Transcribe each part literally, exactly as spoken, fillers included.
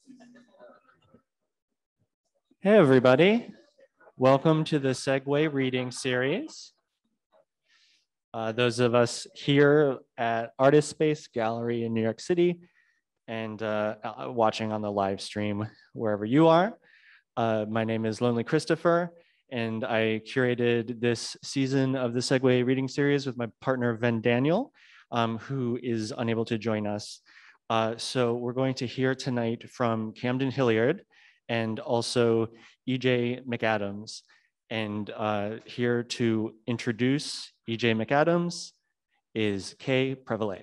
Hey, everybody. Welcome to the Segue reading series. Uh, those of us here at Artist Space Gallery in New York City and uh, watching on the live stream wherever you are. Uh, my name is Lonely Christopher, and I curated this season of the Segue reading series with my partner, Venn Daniel, um, who is unable to join us. Uh, so we're going to hear tonight from Camden Hilliard and also E J McAdams. And uh, here to introduce E J McAdams is Kay Prevallet.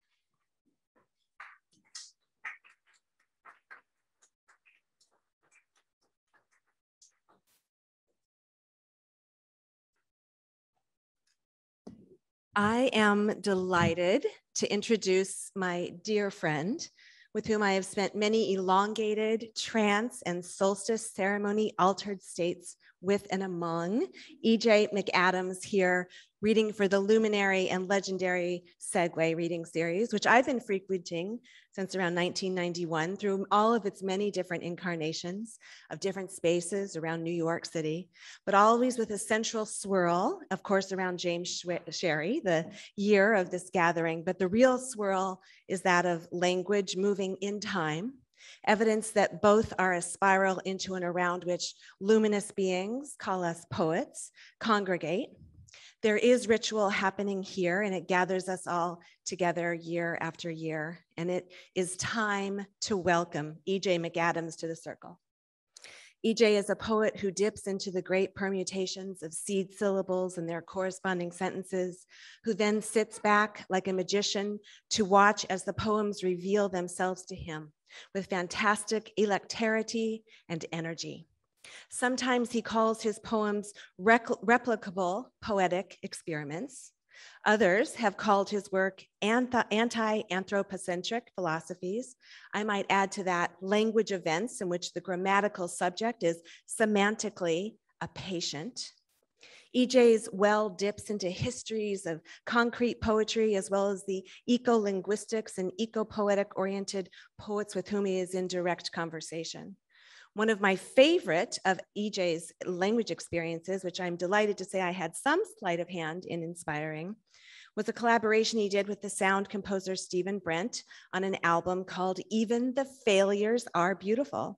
I am delighted to introduce my dear friend, with whom I have spent many elongated trance and solstice ceremony altered states with and among. E J McAdams here, reading for the luminary and legendary Segue reading series, which I've been frequenting since around nineteen ninety-one through all of its many different incarnations of different spaces around New York City, but always with a central swirl, of course, around James Sherry, the year of this gathering. But the real swirl is that of language moving in time, evidence that both are a spiral into and around which luminous beings, call us poets, congregate. There is ritual happening here, and it gathers us all together year after year. And it is time to welcome E J McAdams to the circle. E J is a poet who dips into the great permutations of seed syllables and their corresponding sentences, who then sits back like a magician to watch as the poems reveal themselves to him with fantastic electricity and energy. Sometimes he calls his poems replicable poetic experiments. Others have called his work anti-anthropocentric philosophies. I might add to that language events in which the grammatical subject is semantically a patient. E J's well dips into histories of concrete poetry, as well as the eco-linguistics and eco-poetic oriented poets with whom he is in direct conversation. One of my favorite of E J's language experiences, which I'm delighted to say I had some sleight of hand in inspiring, was a collaboration he did with the sound composer Stephen Brent on an album called Even the Failures Are Beautiful.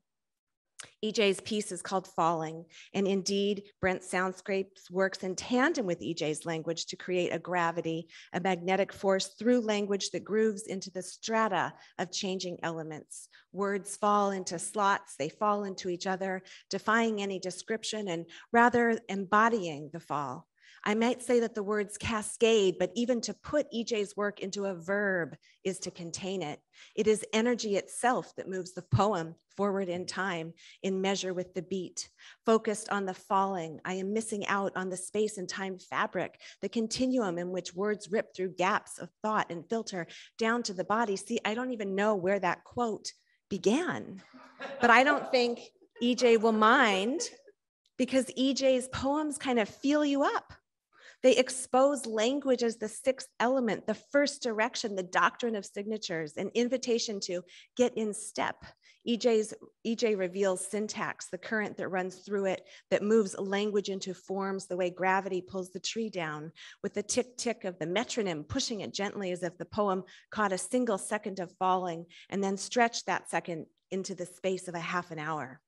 E J's piece is called Falling, and indeed, Brent's Soundscapes works in tandem with E J's language to create a gravity, a magnetic force through language that grooves into the strata of changing elements. Words fall into slots, they fall into each other, defying any description and rather embodying the fall. I might say that the words cascade, but even to put E J's work into a verb is to contain it. It is energy itself that moves the poem forward in time, in measure with the beat. Focused on the falling, I am missing out on the space and time fabric, the continuum in which words rip through gaps of thought and filter down to the body. See, I don't even know where that quote began, but I don't think E J will mind, because E J's poems kind of feel you up. They expose language as the sixth element, the first direction, the doctrine of signatures, an invitation to get in step. E J's, E J reveals syntax, the current that runs through it, that moves language into forms the way gravity pulls the tree down, with the tick-tick of the metronome pushing it gently as if the poem caught a single second of falling and then stretched that second into the space of a half an hour.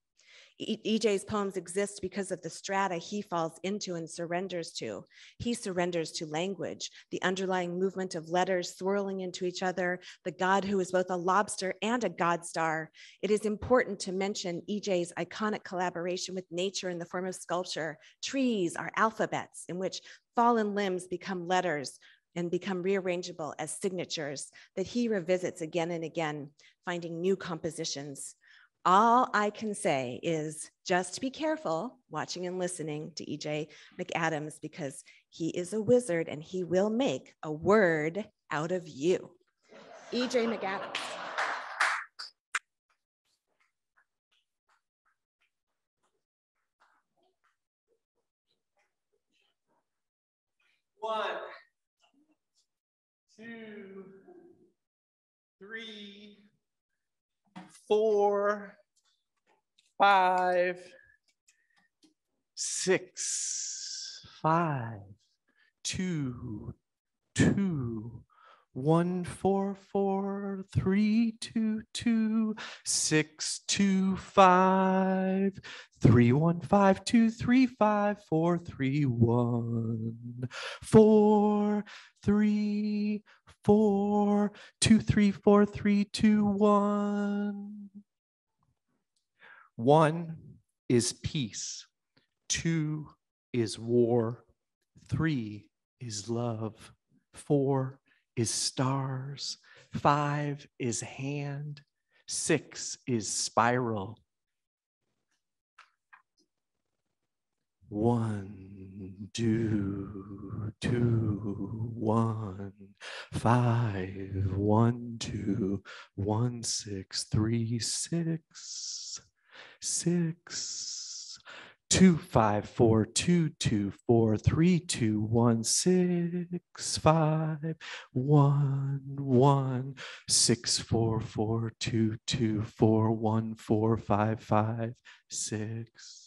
E J's poems exist because of the strata he falls into and surrenders to. He surrenders to language, the underlying movement of letters swirling into each other, the God who is both a lobster and a God star. It is important to mention E J's iconic collaboration with nature in the form of sculpture. Trees are alphabets in which fallen limbs become letters and become rearrangeable as signatures that he revisits again and again, finding new compositions. All I can say is just be careful watching and listening to E J McAdams, because he is a wizard and he will make a word out of you. E J McAdams. One, two, three, four, five, six, five, two, two, one, four, four, three, two, two, six, two, five, three, one, five, two, three, five, four, three, one, four, three, four, two, three, four, three, two, one. One is peace. Two is war. Three is love. Four is stars. Five is hand. Six is spiral. One, two, two, one, five, one, two, one, six, three, six, six, two, five, four, two, two, four, three, two, one, six, five, one, one, six, four, four, two, two, four, one, four, five, five, six.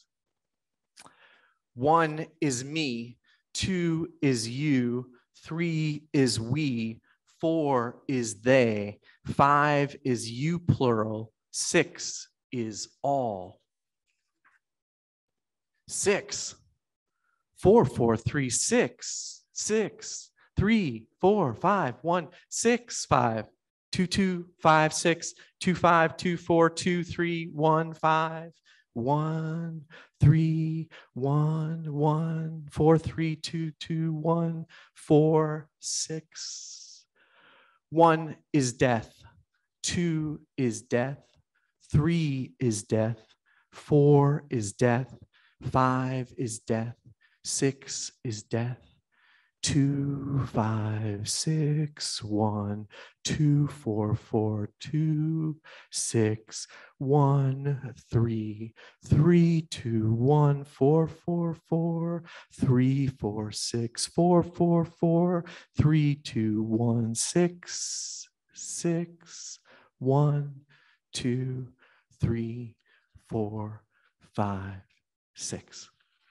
One is me, two is you, three is we, four is they, five is you plural, six is all. Six, four, four, three, six, six, three, four, five, one, six, five, two, two, five, six, two, five, two, four, two, three, one, five, one, three, one, one, four, three, two, two, one, four, six. One is death. Two is death. Three is death. Four is death. Five is death. Six is death. Two, five, six, one, two, four, four, two, six, one, three, three, two, one, four, four, four, three, four, six, four, four, four, three, two, one, six, six, one, two, three, four, five, six.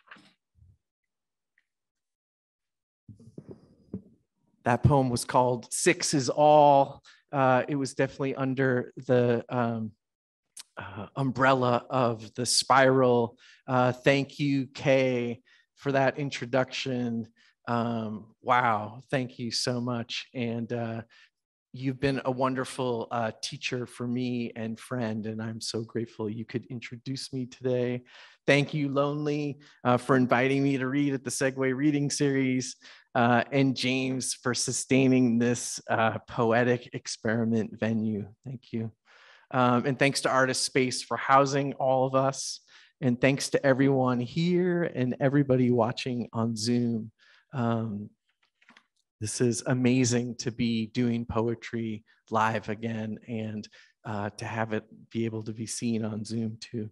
That poem was called Six is All. Uh, it was definitely under the um, uh, umbrella of the Spiral. Uh, thank you, Kay, for that introduction. Um, wow, thank you so much. And uh, you've been a wonderful uh, teacher for me and friend, and I'm so grateful you could introduce me today. Thank you, Lonely, uh, for inviting me to read at the Segway Reading Series, uh, and James for sustaining this uh, poetic experiment venue. Thank you. Um, and thanks to Artist Space for housing all of us. And thanks to everyone here and everybody watching on Zoom. Um, This is amazing to be doing poetry live again and uh, to have it be able to be seen on Zoom too.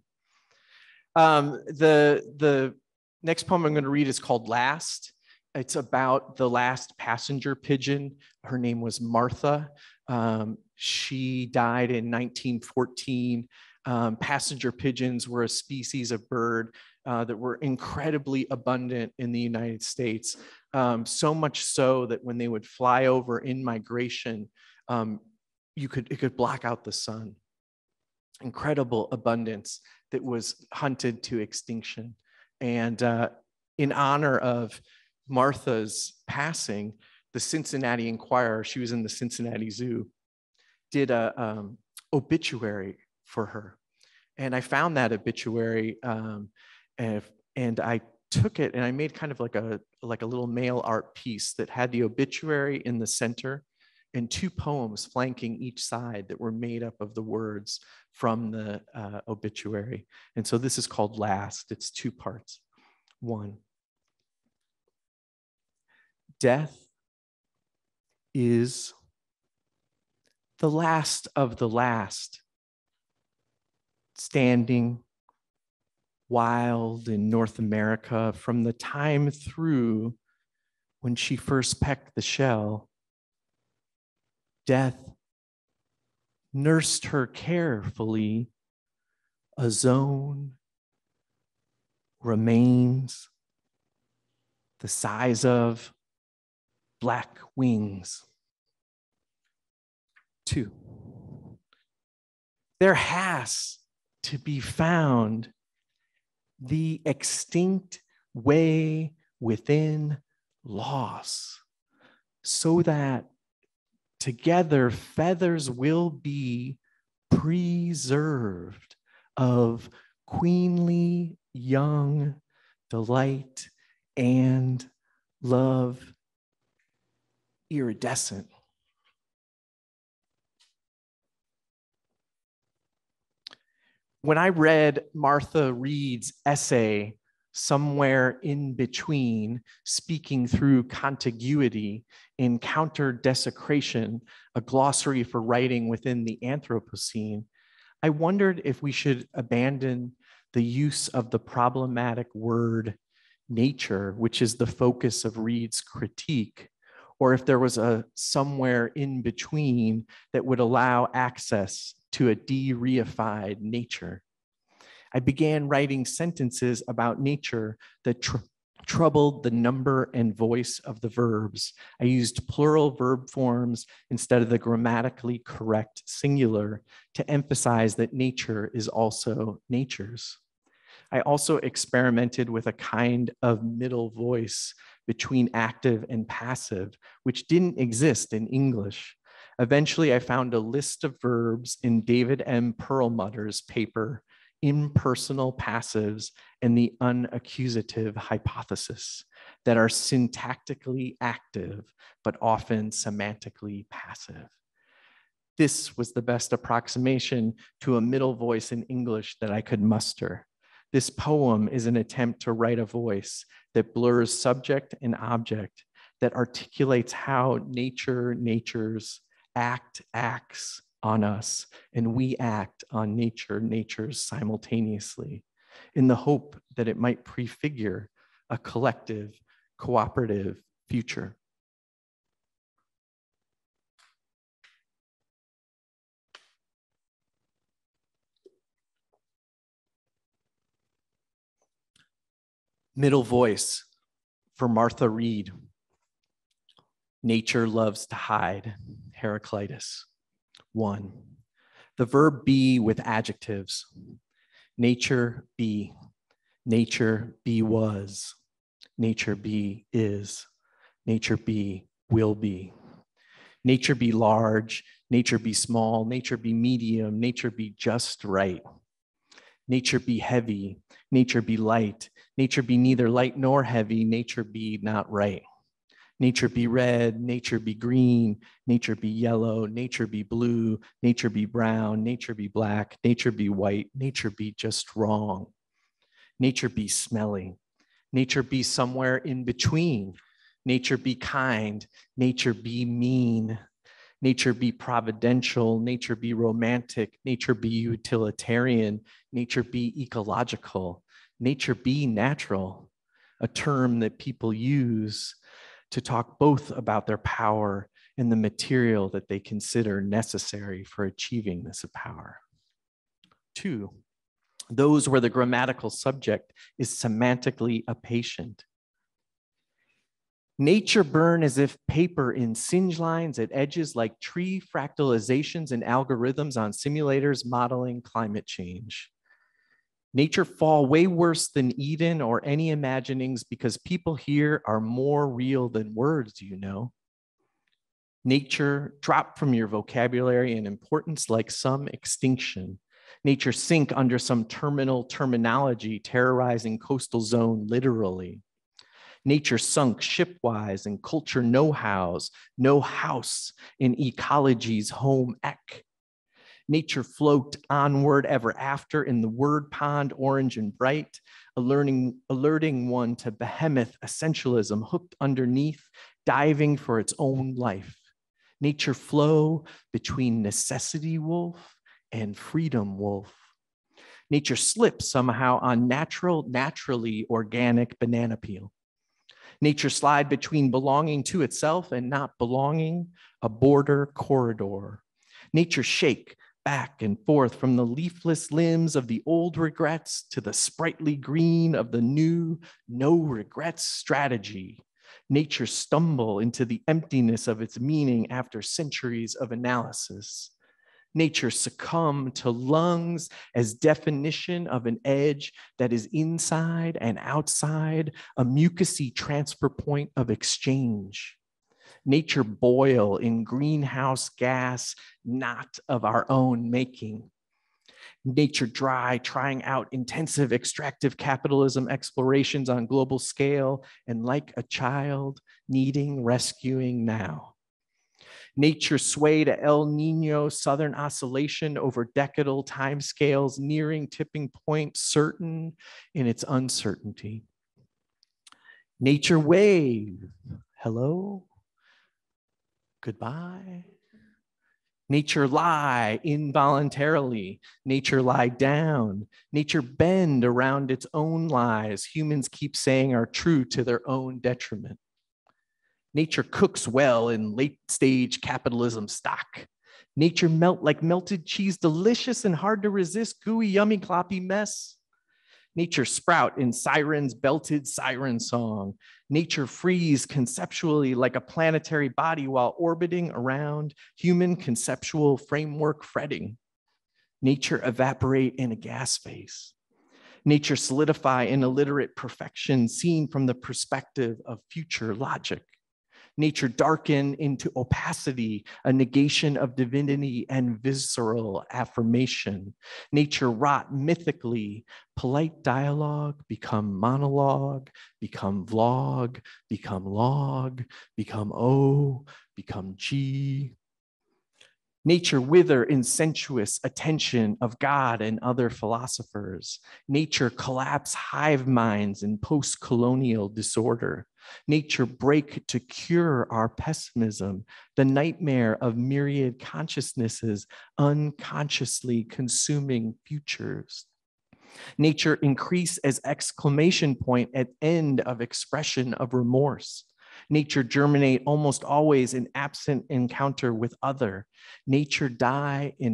Um, the, the next poem I'm going to read is called Last. It's about the last passenger pigeon. Her name was Martha. Um, she died in nineteen fourteen. Um, passenger pigeons were a species of bird uh, that were incredibly abundant in the United States. Um, so much so that when they would fly over in migration, um, you could it could block out the sun. Incredible abundance that was hunted to extinction. And uh, in honor of Martha's passing, the Cincinnati Enquirer, she was in the Cincinnati Zoo, did a um, obituary for her. And I found that obituary um, and, and I took it and I made kind of like a like a little mail art piece that had the obituary in the center and two poems flanking each side that were made up of the words from the uh, obituary. And so this is called Last. It's two parts. One, death is the last of the last, standing wild in North America from the time through when she first pecked the shell. Death nursed her carefully, a zone remains the size of black wings. Two, there has to be found the extinct way within loss, so that together feathers will be preserved of queenly young delight and love iridescent. When I read Martha Reed's essay, Somewhere in Between, Speaking Through Contiguity in Counter-Desecration, a glossary for writing within the Anthropocene, I wondered if we should abandon the use of the problematic word nature, which is the focus of Reed's critique, or if there was a somewhere in between that would allow access to a de-reified nature. I began writing sentences about nature that tr troubled the number and voice of the verbs. I used plural verb forms instead of the grammatically correct singular to emphasize that nature is also nature's. I also experimented with a kind of middle voice between active and passive, which didn't exist in English. Eventually, I found a list of verbs in David M. Perlmutter's paper, Impersonal Passives and the Unaccusative Hypothesis, that are syntactically active, but often semantically passive. This was the best approximation to a middle voice in English that I could muster. This poem is an attempt to write a voice that blurs subject and object, that articulates how nature, natures, act, acts on us, and we act on nature, natures simultaneously, in the hope that it might prefigure a collective, cooperative future. Middle voice for Martha Reed. Nature loves to hide, Heraclitus. One, the verb be with adjectives. Nature be, nature be was, nature be is, nature be will be. Nature be large, nature be small, nature be medium, nature be just right. Nature be heavy, nature be light, nature be neither light nor heavy, nature be not right. Nature be red, nature be green, nature be yellow, nature be blue, nature be brown, nature be black, nature be white, nature be just wrong. Nature be smelly, nature be somewhere in between, nature be kind, nature be mean, nature be providential, nature be romantic, nature be utilitarian, nature be ecological, nature be natural, a term that people use to talk both about their power and the material that they consider necessary for achieving this power. Two, those where the grammatical subject is semantically a patient. Nature burn as if paper in singe lines at edges like tree fractalizations and algorithms on simulators modeling climate change. Nature fall way worse than Eden or any imaginings because people here are more real than words, you know. Nature drop from your vocabulary in importance like some extinction. Nature sink under some terminal terminology terrorizing coastal zone literally. Nature sunk shipwise in culture know-hows, no house in ecology's home ec. Nature float onward ever after in the word pond, orange and bright, alerting, alerting one to behemoth essentialism hooked underneath, diving for its own life. Nature flow between necessity wolf and freedom wolf. Nature slips somehow on natural, naturally organic banana peel. Nature slide between belonging to itself and not belonging, a border corridor. Nature shake back and forth from the leafless limbs of the old regrets to the sprightly green of the new no regrets strategy. Nature stumble into the emptiness of its meaning after centuries of analysis. Nature succumb to lungs as definition of an edge that is inside and outside, a mucousy transfer point of exchange. Nature boil in greenhouse gas, not of our own making. Nature dry, trying out intensive extractive capitalism explorations on global scale, and like a child, needing rescuing now. Nature sway to El Nino southern oscillation over decadal timescales, nearing tipping point, certain in its uncertainty. Nature wave, hello, goodbye. Nature lie involuntarily, nature lie down, nature bend around its own lies humans keep saying are true to their own detriment. Nature cooks well in late stage capitalism stock. Nature melt like melted cheese, delicious and hard to resist, gooey, yummy, cloppy mess. Nature sprout in sirens belted siren song. Nature freeze conceptually like a planetary body while orbiting around human conceptual framework fretting. Nature evaporate in a gas phase. Nature solidify in illiterate perfection seen from the perspective of future logic. Nature darken into opacity, a negation of divinity and visceral affirmation. Nature rot mythically, polite dialogue become monologue, become vlog, become log, become O, become G. Nature wither in sensuous attention of God and other philosophers. Nature collapse hive minds in post-colonial disorder. Nature break to cure our pessimism, the nightmare of myriad consciousnesses unconsciously consuming futures. Nature increase as exclamation point at end of expression of remorse. Nature germinate almost always in absent encounter with other. Nature die in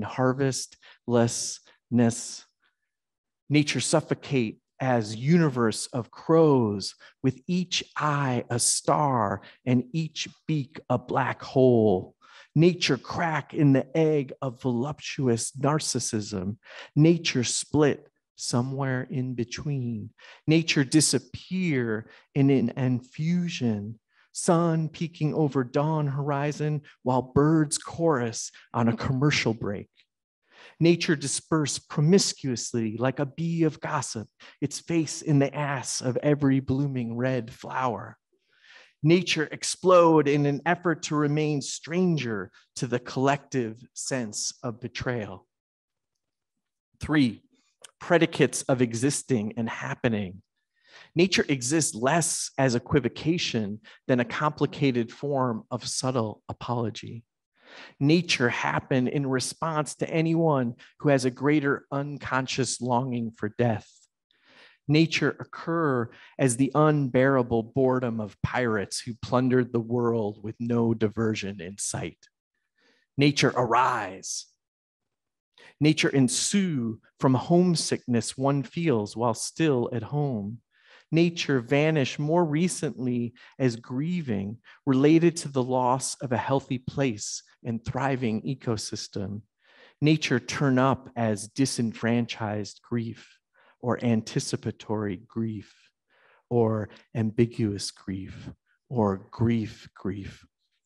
harvestlessness. Nature suffocate as universe of crows, with each eye a star and each beak a black hole. Nature crack in the egg of voluptuous narcissism. Nature split somewhere in between. Nature disappear in an infusion. Sun peeking over dawn horizon while birds chorus on a commercial break. Nature disperse promiscuously like a bee of gossip, its face in the ass of every blooming red flower. Nature explode in an effort to remain stranger to the collective sense of betrayal. Three, predicates of existing and happening. Nature exists less as equivocation than a complicated form of subtle apology. Nature happen in response to anyone who has a greater unconscious longing for death. Nature occur as the unbearable boredom of pirates who plundered the world with no diversion in sight. Nature arise. Nature ensue from homesickness one feels while still at home. Nature vanish more recently as grieving related to the loss of a healthy place and thriving ecosystem. Nature turn up as disenfranchised grief or anticipatory grief or ambiguous grief or grief grief.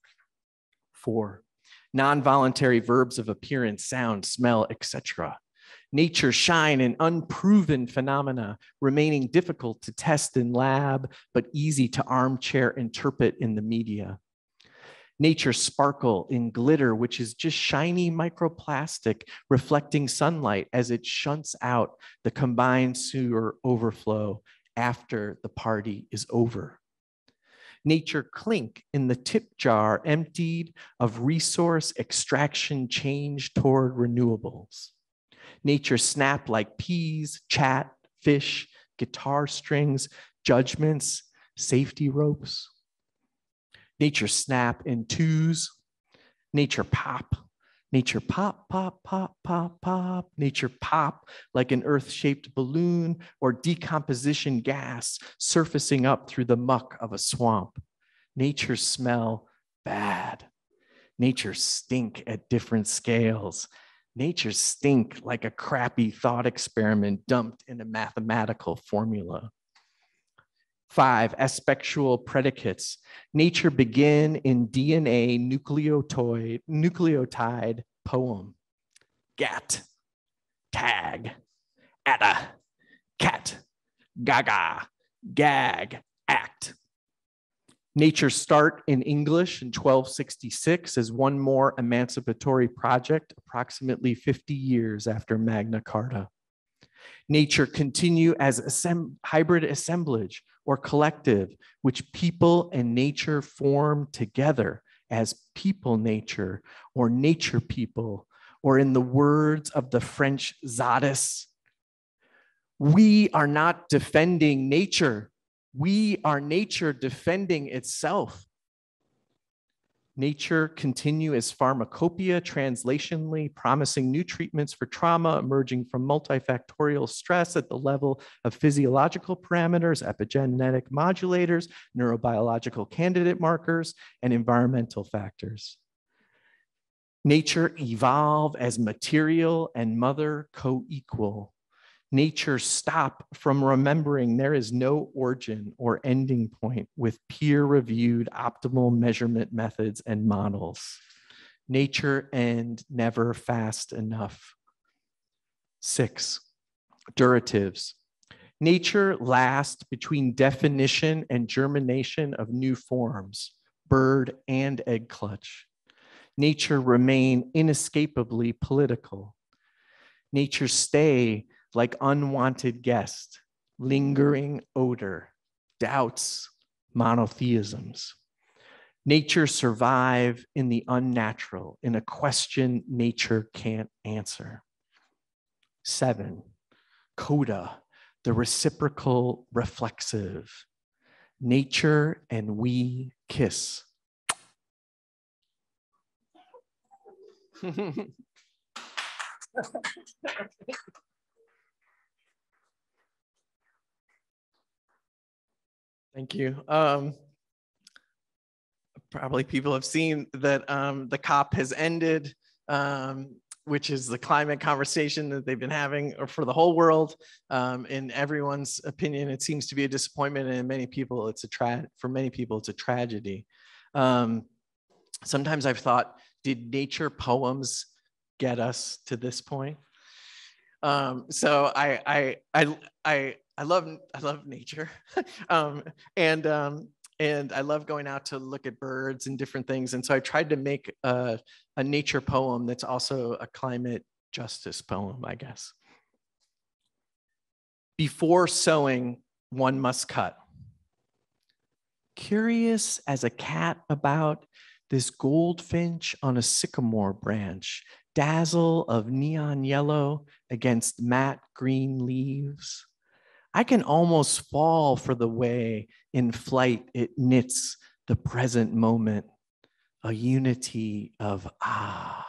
Four, non-voluntary verbs of appearance, sound, smell, et cetera. Nature shine in unproven phenomena, remaining difficult to test in lab, but easy to armchair interpret in the media. Nature sparkle in glitter, which is just shiny microplastic reflecting sunlight as it shunts out the combined sewer overflow after the party is over. Nature clink in the tip jar emptied of resource extraction change toward renewables. Nature snap like peas, chat, fish, guitar strings, judgments, safety ropes. Nature snap in twos. Nature pop, Nature pop, pop, pop, pop, pop. Nature pop like an earth-shaped balloon or decomposition gas surfacing up through the muck of a swamp. Nature smell bad. Nature stink at different scales. Nature stink like a crappy thought experiment dumped in a mathematical formula. Five, aspectual predicates. Nature begin in D N A nucleotide, nucleotide poem. Gat, tag, atta, cat, gaga, gag, act. Nature start in English in twelve sixty-six as one more emancipatory project approximately fifty years after Magna Carta. Nature continue as assemb- hybrid assemblage or collective, which people and nature form together as people nature or nature people, or in the words of the French Zadis, we are not defending nature. We are nature defending itself. Nature continue as pharmacopoeia, translationally promising new treatments for trauma emerging from multifactorial stress at the level of physiological parameters, epigenetic modulators, neurobiological candidate markers, and environmental factors. Nature evolve as material and mother co-equal. Nature stop from remembering there is no origin or ending point with peer-reviewed optimal measurement methods and models. Nature end never fast enough. Six, duratives. Nature last between definition and germination of new forms, bird and egg clutch. Nature remain inescapably political. Nature stay like unwanted guest, lingering odor, doubts, monotheisms. Nature survive in the unnatural, in a question nature can't answer. Seven, coda, the reciprocal reflexive. Nature and we kiss. Thank you. Um, probably people have seen that um, the COP has ended, um, which is the climate conversation that they've been having for the whole world. Um, in everyone's opinion, it seems to be a disappointment, and many people, it's a tra- for many people, it's a tragedy. Um, sometimes I've thought, did nature poems get us to this point? Um, so I, I, I, I, I love, I love nature, um, and um, and I love going out to look at birds and different things. And so I tried to make a, a nature poem that's also a climate justice poem, I guess. Before sowing, one must cut. Curious as a cat about this goldfinch on a sycamore branch, dazzle of neon yellow against matte green leaves. I can almost fall for the way in flight it knits the present moment, a unity of ah,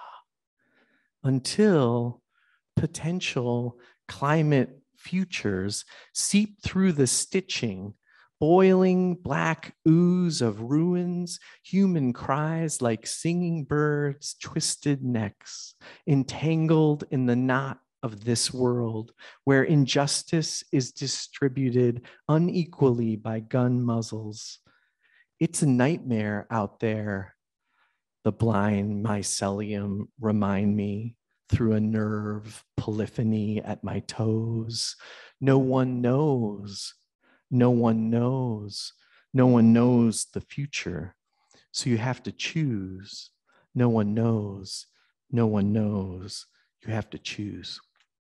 until potential climate futures seep through the stitching, boiling black ooze of ruins, human cries like singing birds, twisted necks, entangled in the knot of this world where injustice is distributed unequally by gun muzzles. It's a nightmare out there, the blind mycelium remind me through a nerve polyphony at my toes. No one knows, no one knows, no one knows the future. So you have to choose. No one knows, no one knows, you have to choose.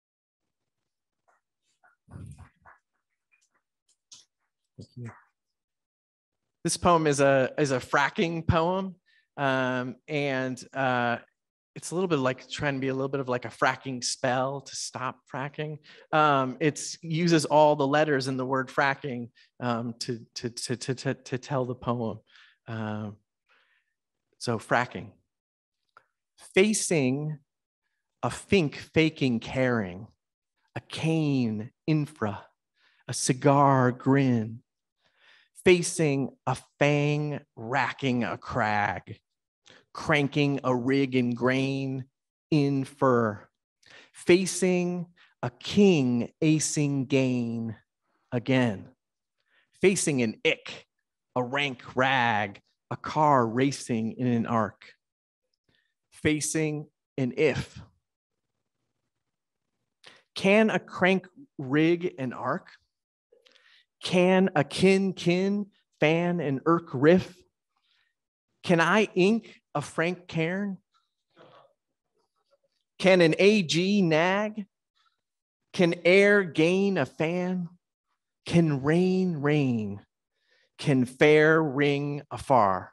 Thank you. This poem is a is a fracking poem, um, and uh, it's a little bit like trying to be a little bit of like a fracking spell to stop fracking. Um, it uses all the letters in the word fracking um, to, to, to, to, to, to tell the poem. Um, so fracking. Facing a fink faking caring, a cane infra, a cigar grin, facing a fang racking a crag, cranking a rig in grain in fur, facing a king acing gain again, facing an ick, a rank rag, a car racing in an arc, facing an if. Can a crank rig an arc? Can a kin kin fan an irk riff? Can I ink a Frank Cairn? Can an A G nag? Can air gain a fan? Can rain rain? Can fair ring afar?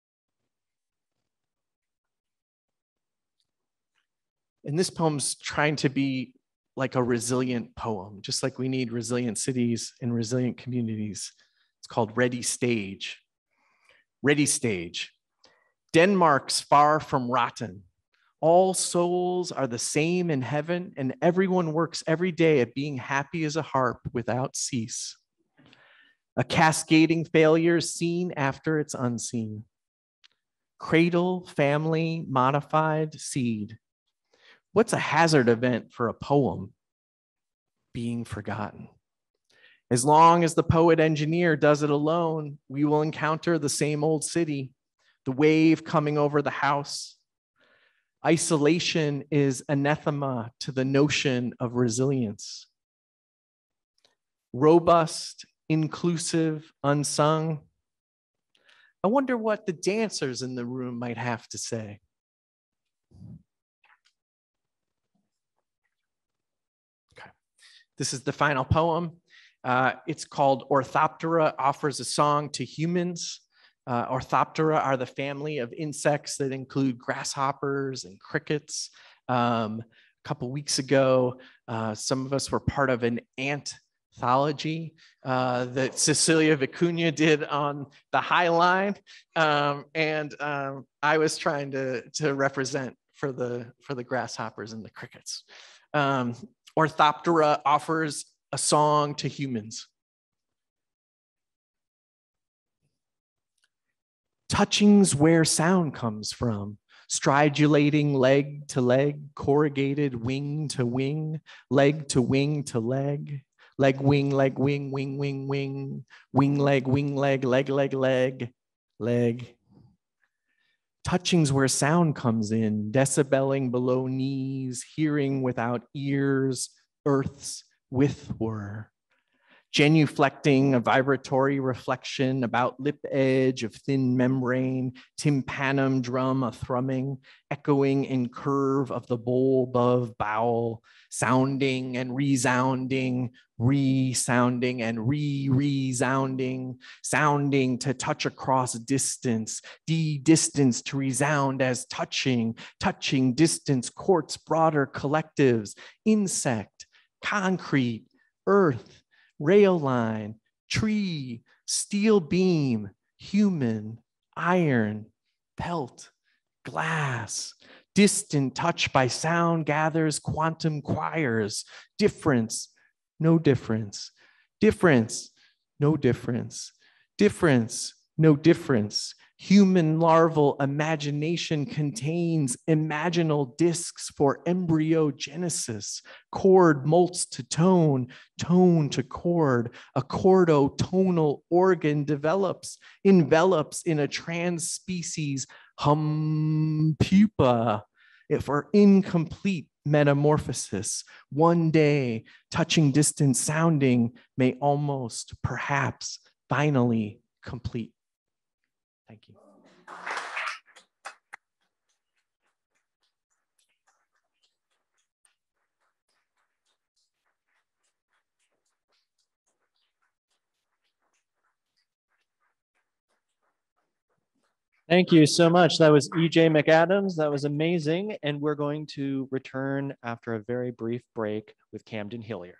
And this poem's trying to be like a resilient poem, just like we need resilient cities and resilient communities. It's called Ready Stage. Ready Stage. Denmark's far from rotten. All souls are the same in heaven, and everyone works every day at being happy as a harp without cease. A cascading failure seen after it's unseen. Cradle, family, modified, seed. What's a hazard event for a poem? Being forgotten. As long as the poet engineer does it alone, we will encounter the same old city, the wave coming over the house. Isolation is anathema to the notion of resilience. Robust, inclusive, unsung. I wonder what the dancers in the room might have to say. Okay, this is the final poem. Uh, it's called Orthoptera Offers a Song to Humans. Uh, Orthoptera are the family of insects that include grasshoppers and crickets. Um, a couple weeks ago, uh, some of us were part of an anthology uh, that Cecilia Vicuña did on the High Line, um, and um, I was trying to, to represent for the, for the grasshoppers and the crickets. Um, Orthoptera offers a song to humans. Touching's where sound comes from. Stridulating leg to leg, corrugated wing to wing, leg to wing to leg, leg wing, leg wing, wing, wing, wing, wing leg, wing leg, leg, leg, leg, leg. Touching's where sound comes in, decibelling below knees, hearing without ears, earth's with were. Genuflecting a vibratory reflection about lip edge of thin membrane, tympanum drum a thrumming, echoing in curve of the bowl above bowel, sounding and resounding, resounding and re-resounding, sounding to touch across distance, de-distance to resound as touching, touching distance, courts, broader collectives, insect, concrete, earth, rail line, tree, steel beam, human, iron, pelt, glass, distant touch by sound gathers quantum choirs, difference, no difference, difference, no difference, difference, no difference. Human larval imagination contains imaginal discs for embryogenesis. Chord molts to tone, tone to chord. A chordotonal organ develops, envelops in a trans species hum pupa for incomplete metamorphosis. One day, touching distance sounding may almost, perhaps, finally complete. Thank you. Thank you so much. That was E J McAdams. That was amazing. And we're going to return after a very brief break with Camden Hilliard.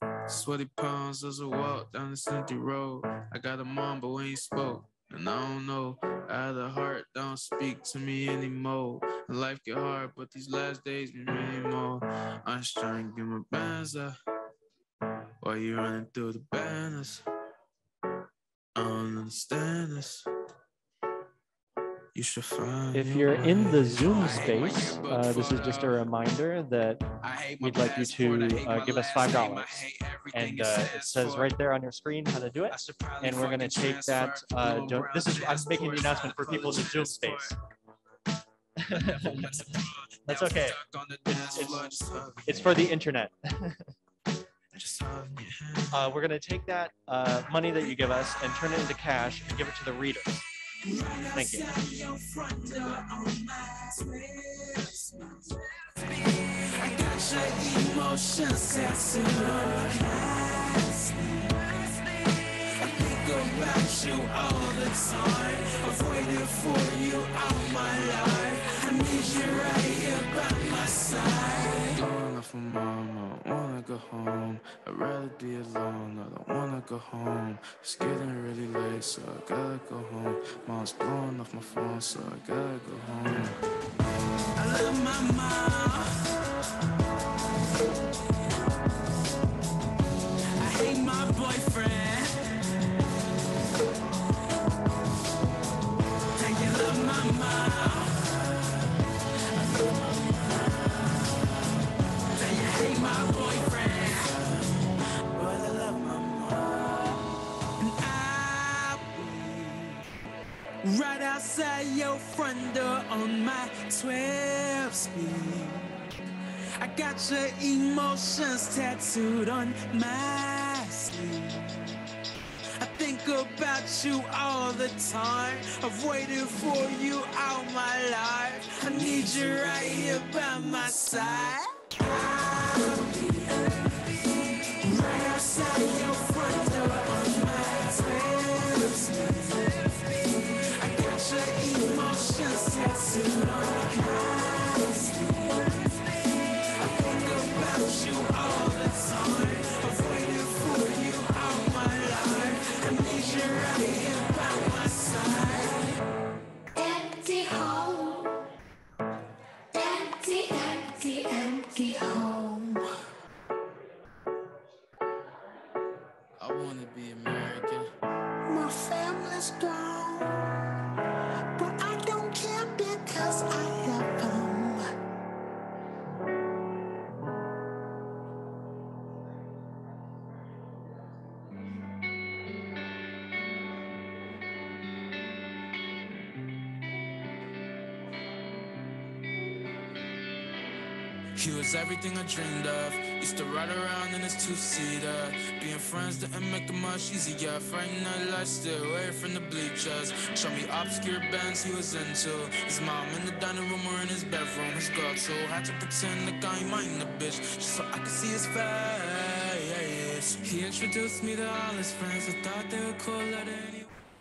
Sweaty palms as I walk down this empty road. I got a mom, but we ain't spoke. And I don't know, I had a heart, don't speak to me anymore. And life get hard, but these last days be many more. I'm just trying to get my bands up while you running through the banners. I don't understand this. You should find If your you're in the way. Zoom space, uh, this is just a reminder that we'd like you to uh, give us five dollars. And uh, it says right there on your screen how to do it. And we're gonna take that, uh, do- this is, I'm making the announcement for people in the Zoom space. That's okay. It's, it's, it's for the internet. uh, we're gonna take that uh, money that you give us and turn it into cash and give it to the readers. Thank you. For mama, I wanna go home. I'd rather be alone. I don't wanna go home. It's getting really late, so I gotta go home. Mom's blowing off my phone, so I gotta go home. I love my mom. I hate my boyfriend. And you love my mom. My boyfriend, but I love my mom. And I'll be right outside your front door on my twelve speed. I got your emotions tattooed on my sleeve. I think about you all the time. I've waited for you all my life. I need you right here by my side. I'll be right outside your front door on my twelve speed. I got your emotions tattooed on my sleeve. I think about you all the time. I've waited for you all my life. I need you right here by my side. Empty home. Empty, empty, empty home. I wanna be American. My family's gone, but I don't care because I love them. He was everything I dreamed of. Used to ride around in his two-seater. Being friends didn't make it much easier. Friday night lights, stay away from the bleachers. Show me obscure bands he was into. His mom in the dining room or in his bedroom. His girl too. Had to pretend like I ain't mind the bitch, just so I could see his face. He introduced me to all his friends. I thought they were cool at any.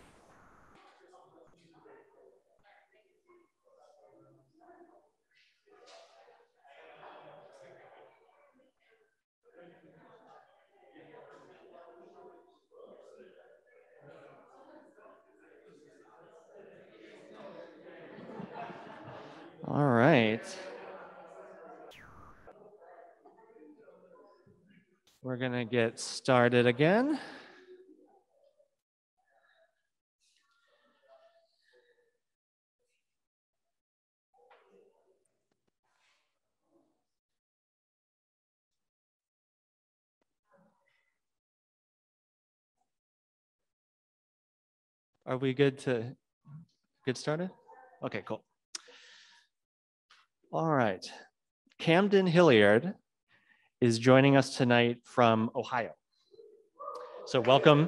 All right. We're gonna get started again. Are we good to get started? Okay, cool. All right. Camden Hilliard is joining us tonight from Ohio. So welcome.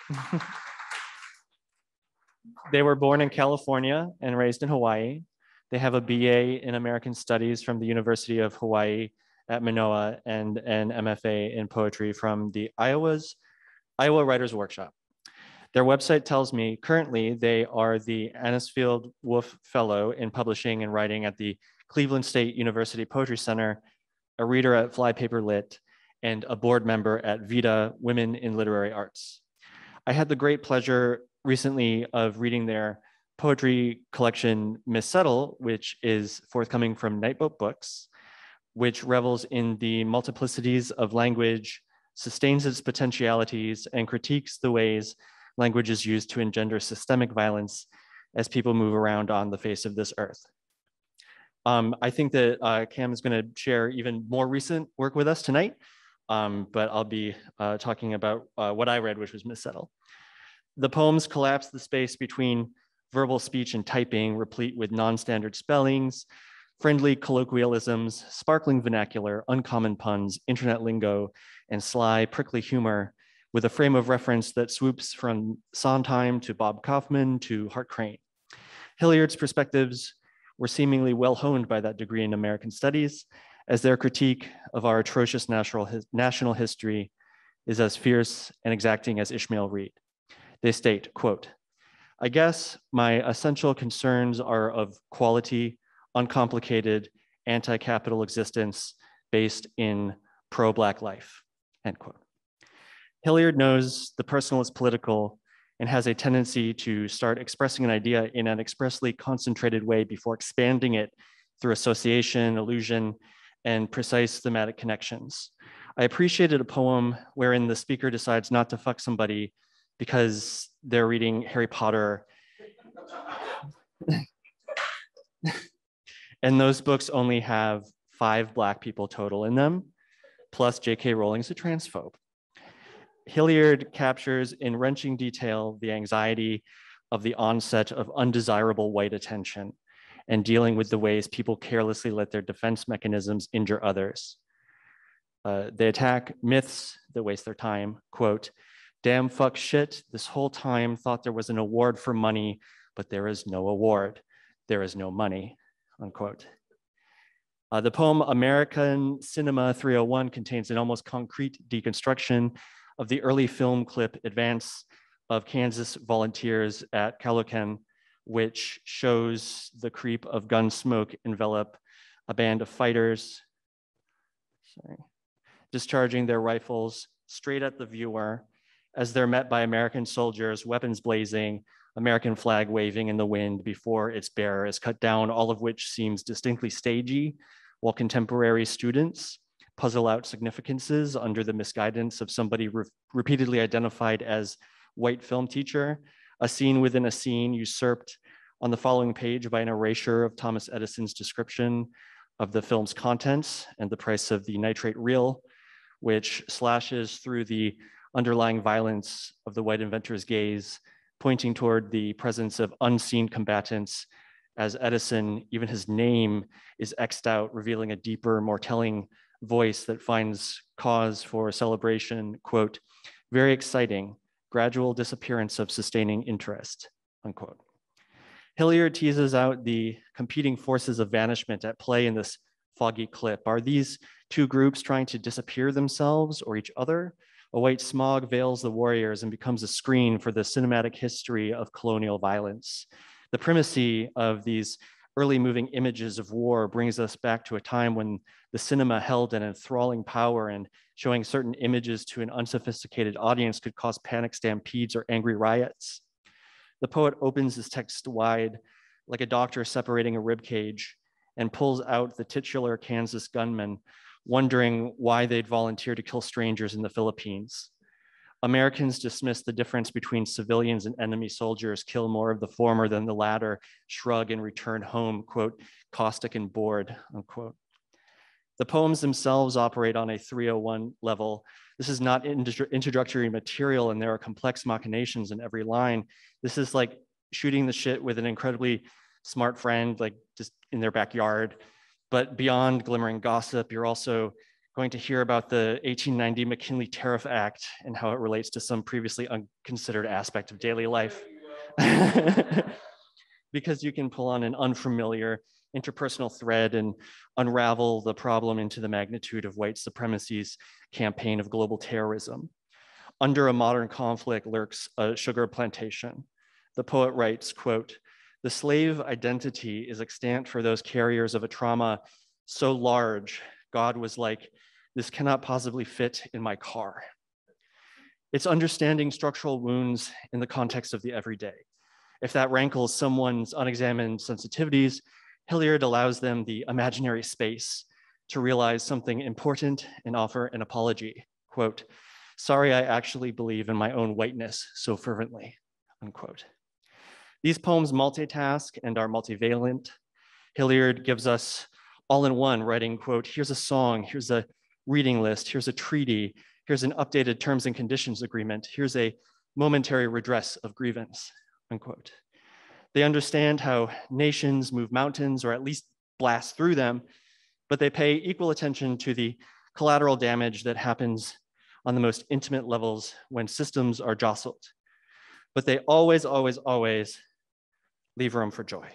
They were born in California and raised in Hawaii. They have a B A in American Studies from the University of Hawaii at Manoa and an M F A in poetry from the Iowa's Iowa Writers Workshop. Their website tells me currently they are the Anisfield Wolf Fellow in Publishing and Writing at the Cleveland State University Poetry Center, a reader at Flypaper Lit, and a board member at VITA, Women in Literary Arts. I had the great pleasure recently of reading their poetry collection, Miss Settle, which is forthcoming from Nightboat Books, which revels in the multiplicities of language, sustains its potentialities, and critiques the ways language is used to engender systemic violence as people move around on the face of this earth. Um, I think that uh, Cam is going to share even more recent work with us tonight, um, but I'll be uh, talking about uh, what I read, which was Miss Settle. The poems collapse the space between verbal speech and typing, replete with non-standard spellings, friendly colloquialisms, sparkling vernacular, uncommon puns, internet lingo, and sly, prickly humor, with a frame of reference that swoops from Sondheim to Bob Kaufman to Hart Crane. Hilliard's perspectives were seemingly well honed by that degree in American studies, as their critique of our atrocious national, national history is as fierce and exacting as Ishmael Reed. They state, quote, "I guess my essential concerns are of quality, uncomplicated, anti-capital existence based in pro-Black life," end quote. Hilliard knows the personal is political and has a tendency to start expressing an idea in an expressly concentrated way before expanding it through association, allusion, and precise thematic connections. I appreciated a poem wherein the speaker decides not to fuck somebody because they're reading Harry Potter. And those books only have five Black people total in them, plus J K Rowling's a transphobe. Hilliard captures in wrenching detail the anxiety of the onset of undesirable white attention and dealing with the ways people carelessly let their defense mechanisms injure others. Uh, they attack myths that waste their time, quote, "Damn fuck shit, this whole time thought there was an award for money, but there is no award. There is no money," unquote. Uh, the poem American Cinema three oh one contains an almost concrete deconstruction of the early film clip advance of Kansas volunteers at Calocan, which shows the creep of gun smoke envelop a band of fighters, sorry, discharging their rifles straight at the viewer as they're met by American soldiers, weapons blazing, American flag waving in the wind before its bearer is cut down, all of which seems distinctly stagey, while contemporary students puzzle out significances under the misguidance of somebody re repeatedly identified as white film teacher, a scene within a scene usurped on the following page by an erasure of Thomas Edison's description of the film's contents and the price of the nitrate reel, which slashes through the underlying violence of the white inventor's gaze, pointing toward the presence of unseen combatants as Edison, even his name is X'd out, revealing a deeper, more telling voice that finds cause for celebration, quote, "Very exciting, gradual disappearance of sustaining interest," unquote. Hilliard teases out the competing forces of vanishment at play in this foggy clip. Are these two groups trying to disappear themselves or each other? A white smog veils the warriors and becomes a screen for the cinematic history of colonial violence. The primacy of these early moving images of war brings us back to a time when the cinema held an enthralling power, and showing certain images to an unsophisticated audience could cause panic stampedes or angry riots. The poet opens his text wide, like a doctor separating a rib cage, and pulls out the titular Kansas gunman, wondering why they'd volunteer to kill strangers in the Philippines. Americans dismiss the difference between civilians and enemy soldiers, kill more of the former than the latter, shrug and return home, quote, caustic and bored, unquote. The poems themselves operate on a three oh one level. This is not introductory material, and there are complex machinations in every line. This is like shooting the shit with an incredibly smart friend, like just in their backyard. But beyond glimmering gossip, you're also going to hear about the eighteen ninety McKinley Tariff Act and how it relates to some previously unconsidered aspect of daily life. Because you can pull on an unfamiliar interpersonal thread and unravel the problem into the magnitude of white supremacy's campaign of global terrorism. Under a modern conflict lurks a sugar plantation. The poet writes, quote, "The slave identity is extant for those carriers of a trauma so large, God was like, This cannot possibly fit in my car. It's understanding structural wounds in the context of the everyday. If that rankles someone's unexamined sensitivities, Hilliard allows them the imaginary space to realize something important and offer an apology. Quote, sorry, I actually believe in my own whiteness so fervently, unquote. These poems multitask and are multivalent. Hilliard gives us all in one, writing, quote, here's a song, here's a reading list, here's a treaty, here's an updated terms and conditions agreement, here's a momentary redress of grievance, unquote. They understand how nations move mountains or at least blast through them, but they pay equal attention to the collateral damage that happens on the most intimate levels when systems are jostled. But they always, always, always leave room for joy.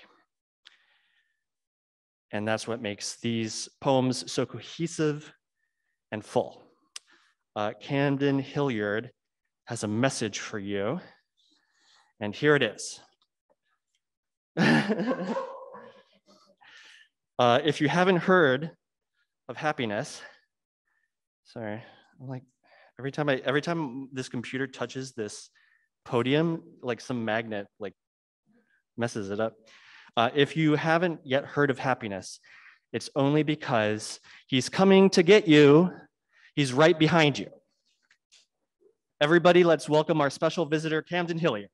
And that's what makes these poems so cohesive and full. Uh, Camden Hilliard has a message for you, and here it is. uh, if you haven't heard of happiness, sorry, I'm like every time I every time this computer touches this podium, like some magnet like messes it up. Uh, if you haven't yet heard of happiness, it's only because he's coming to get you. He's right behind you. Everybody, let's welcome our special visitor, Camden Hilliard.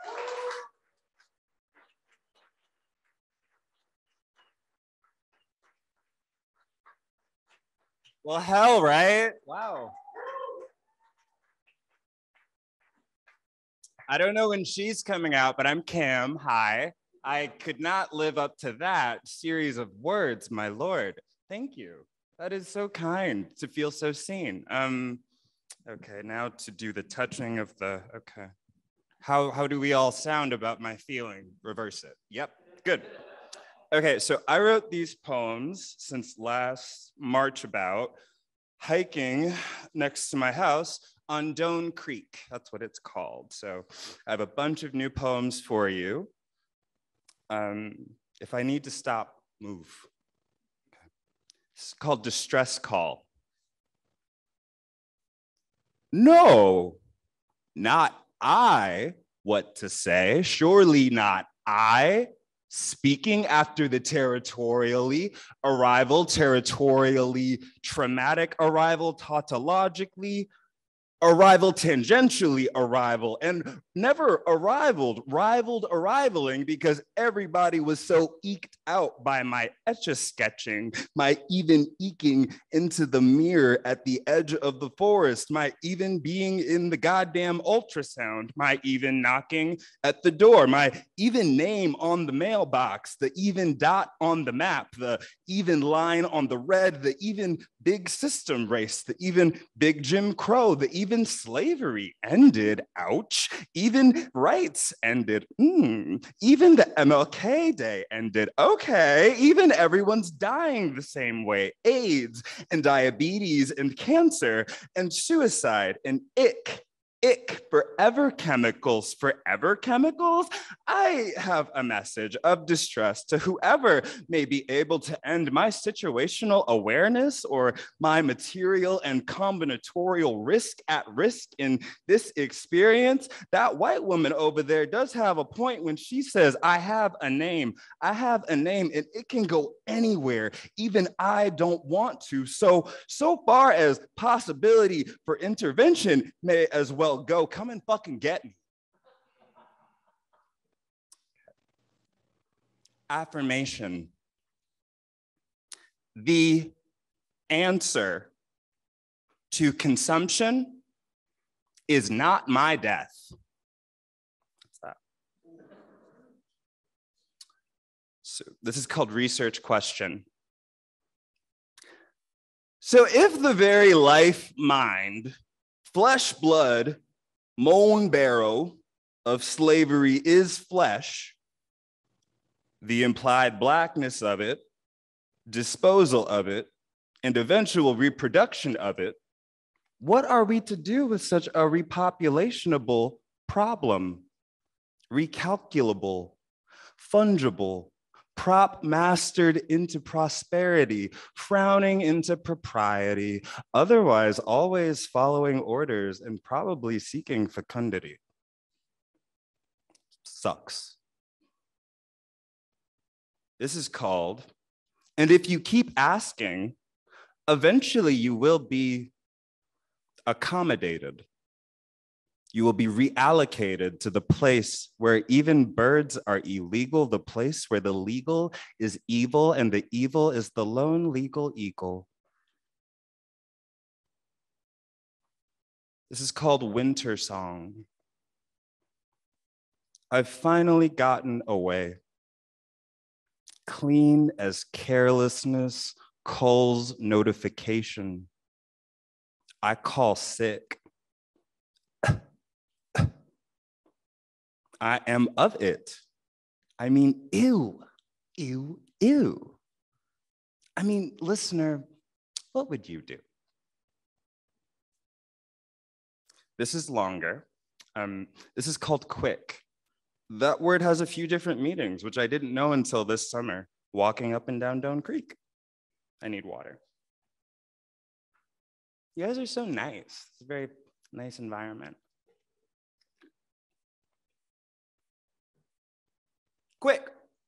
Well, hell, right? Wow. I don't know when she's coming out, but I'm Cam. Hi. I could not live up to that series of words, my lord. Thank you. That is so kind to feel so seen. Um, okay, now to do the touching of the, okay. How, how do we all sound about my feeling? Reverse it. Yep, good. Okay, so I wrote these poems since last March about hiking next to my house on Doan Creek. That's what it's called. So I have a bunch of new poems for you. Um, if I need to stop, move. Okay. It's called Distress Call. No, not I, what to say. Surely not I. Speaking after the territorially arrival, territorially traumatic arrival, tautologically, arrival tangentially arrival, and never arrivaled, rivaled arrivaling because everybody was so eked out by my etch-a-sketching, my even eking into the mirror at the edge of the forest, my even being in the goddamn ultrasound, my even knocking at the door, my even name on the mailbox, the even dot on the map, the even line on the red, the even big system race, the even big Jim Crow, the even slavery ended, ouch, even rights ended, mm. Even the M L K Day ended, okay, even everyone's dying the same way, AIDS and diabetes and cancer and suicide and ick. Ick, forever chemicals, forever chemicals. I have a message of distress to whoever may be able to end my situational awareness or my material and combinatorial risk at risk in this experience. That white woman over there does have a point when she says, I have a name, I have a name, and it can go anywhere. Even I don't want to. So, so far as possibility for intervention may as well go, come and fucking get me. Affirmation. The answer to consumption is not my death. What's that? So this is called research question. So if the very life, mind, flesh, blood, moan barrow of slavery is flesh, the implied blackness of it, disposal of it, and eventual reproduction of it, what are we to do with such a repopulationable problem? Recalculable, fungible, prop mastered into prosperity, frowning into propriety, otherwise always following orders and probably seeking fecundity. Sucks. This is called, and if you keep asking, eventually you will be accommodated. You will be reallocated to the place where even birds are illegal, the place where the legal is evil and the evil is the lone legal eagle. This is called Winter Song. I've finally gotten away. Clean as carelessness, calls notification. I call sick. I am of it. I mean, ew, ew, ew. I mean, listener, what would you do? This is longer. Um, this is called quick. That word has a few different meanings, which I didn't know until this summer, walking up and down Doan Creek. I need water. You guys are so nice. It's a very nice environment. Quick,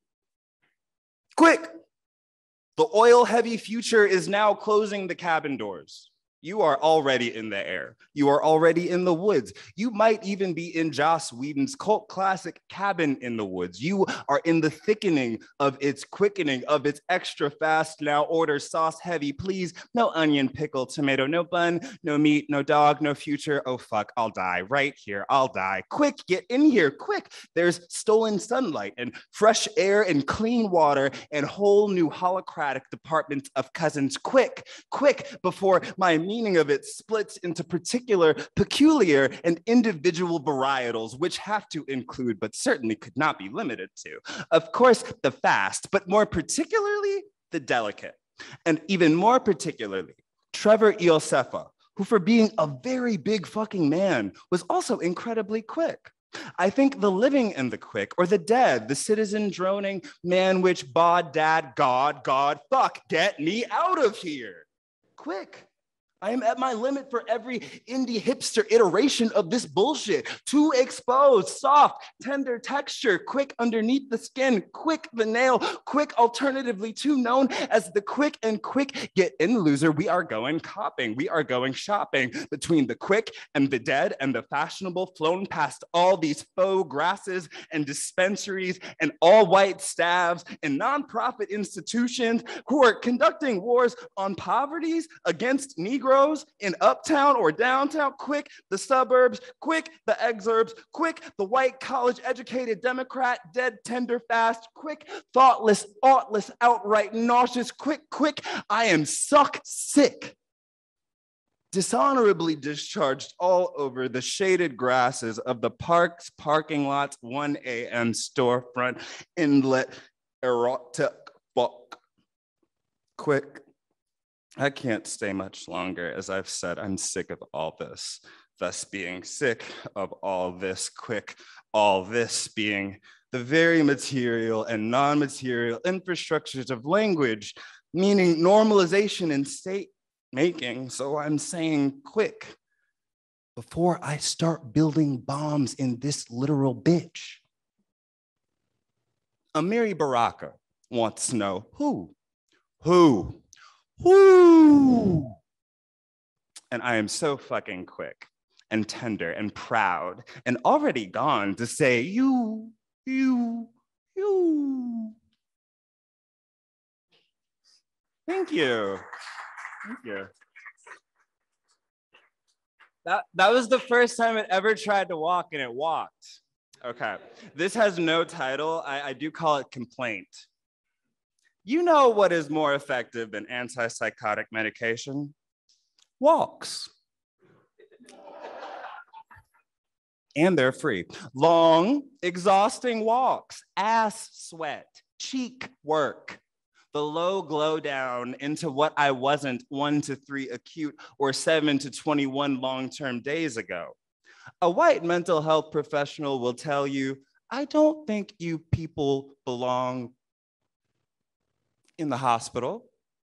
quick. The oil-heavy future is now closing the cabin doors. You are already in the air. You are already in the woods. You might even be in Joss Whedon's cult classic Cabin in the Woods. You are in the thickening of its quickening, of its extra fast. Now order sauce heavy, please. No onion, pickle, tomato, no bun, no meat, no dog, no future. Oh fuck, I'll die right here. I'll die. Quick, get in here, quick. There's stolen sunlight and fresh air and clean water and whole new holocratic departments of cousins. Quick, quick, before my meaning of it splits into particular, peculiar, and individual varietals, which have to include, but certainly could not be limited to, of course, the fast, but more particularly, the delicate. And even more particularly, Trevor Iosefa, who for being a very big fucking man, was also incredibly quick. I think the living and the quick, or the dead, the citizen droning, man which bod, dad, God, God, fuck, get me out of here. Quick. I am at my limit for every indie hipster iteration of this bullshit. Too exposed, soft, tender texture, quick underneath the skin, quick the nail, quick alternatively too known as the quick and quick get in loser. We are going copping. We are going shopping between the quick and the dead and the fashionable, flown past all these faux grasses and dispensaries and all white staffs and nonprofit institutions who are conducting wars on poverties against Negroes in uptown or downtown, quick the suburbs, quick the exurbs, quick the white college educated Democrat, dead tender fast, quick, thoughtless, oughtless, outright nauseous, quick, quick, I am suck sick. Dishonorably discharged all over the shaded grasses of the parks, parking lots, one A M storefront, inlet, erotic, fuck. Quick. I can't stay much longer. As I've said, I'm sick of all this. Thus being sick of all this, quick, all this being the very material and non-material infrastructures of language, meaning normalization and state making. So I'm saying quick, before I start building bombs in this literal bitch. Amiri Baraka wants to know who, who, who? And I am so fucking quick and tender and proud and already gone to say you, you, you. Thank you. Thank you. That, that was the first time it ever tried to walk and it walked. Okay, this has no title. I, I do call it complaint. You know what is more effective than antipsychotic medication? Walks. And they're free. Long, exhausting walks, ass sweat, cheek work, the low glow down into what I wasn't one to three acute or seven to twenty-one long-term days ago. A white mental health professional will tell you, I don't think you people belong in the hospital,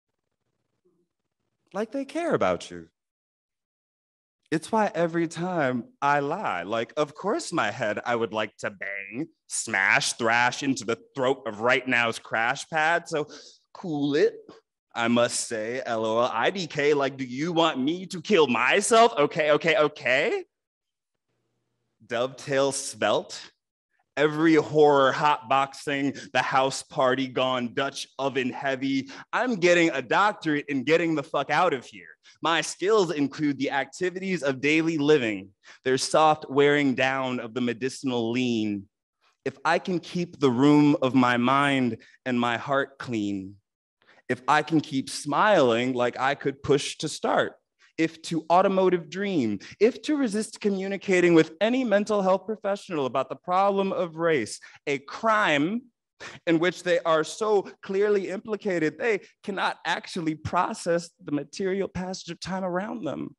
like they care about you. It's why every time I lie, like, of course my head I would like to bang, smash, thrash into the throat of right now's crash pad. So cool it, I must say, LOL, I D K, like, do you want me to kill myself? Okay, okay, okay. Dovetail svelte. Every horror hotboxing, the house party gone Dutch oven heavy. I'm getting a doctorate in getting the fuck out of here. My skills include the activities of daily living. There's soft wearing down of the medicinal lean. If I can keep the room of my mind and my heart clean, if I can keep smiling like I could push to start, if to automotive dream, if to resist communicating with any mental health professional about the problem of race, a crime in which they are so clearly implicated, they cannot actually process the material passage of time around them.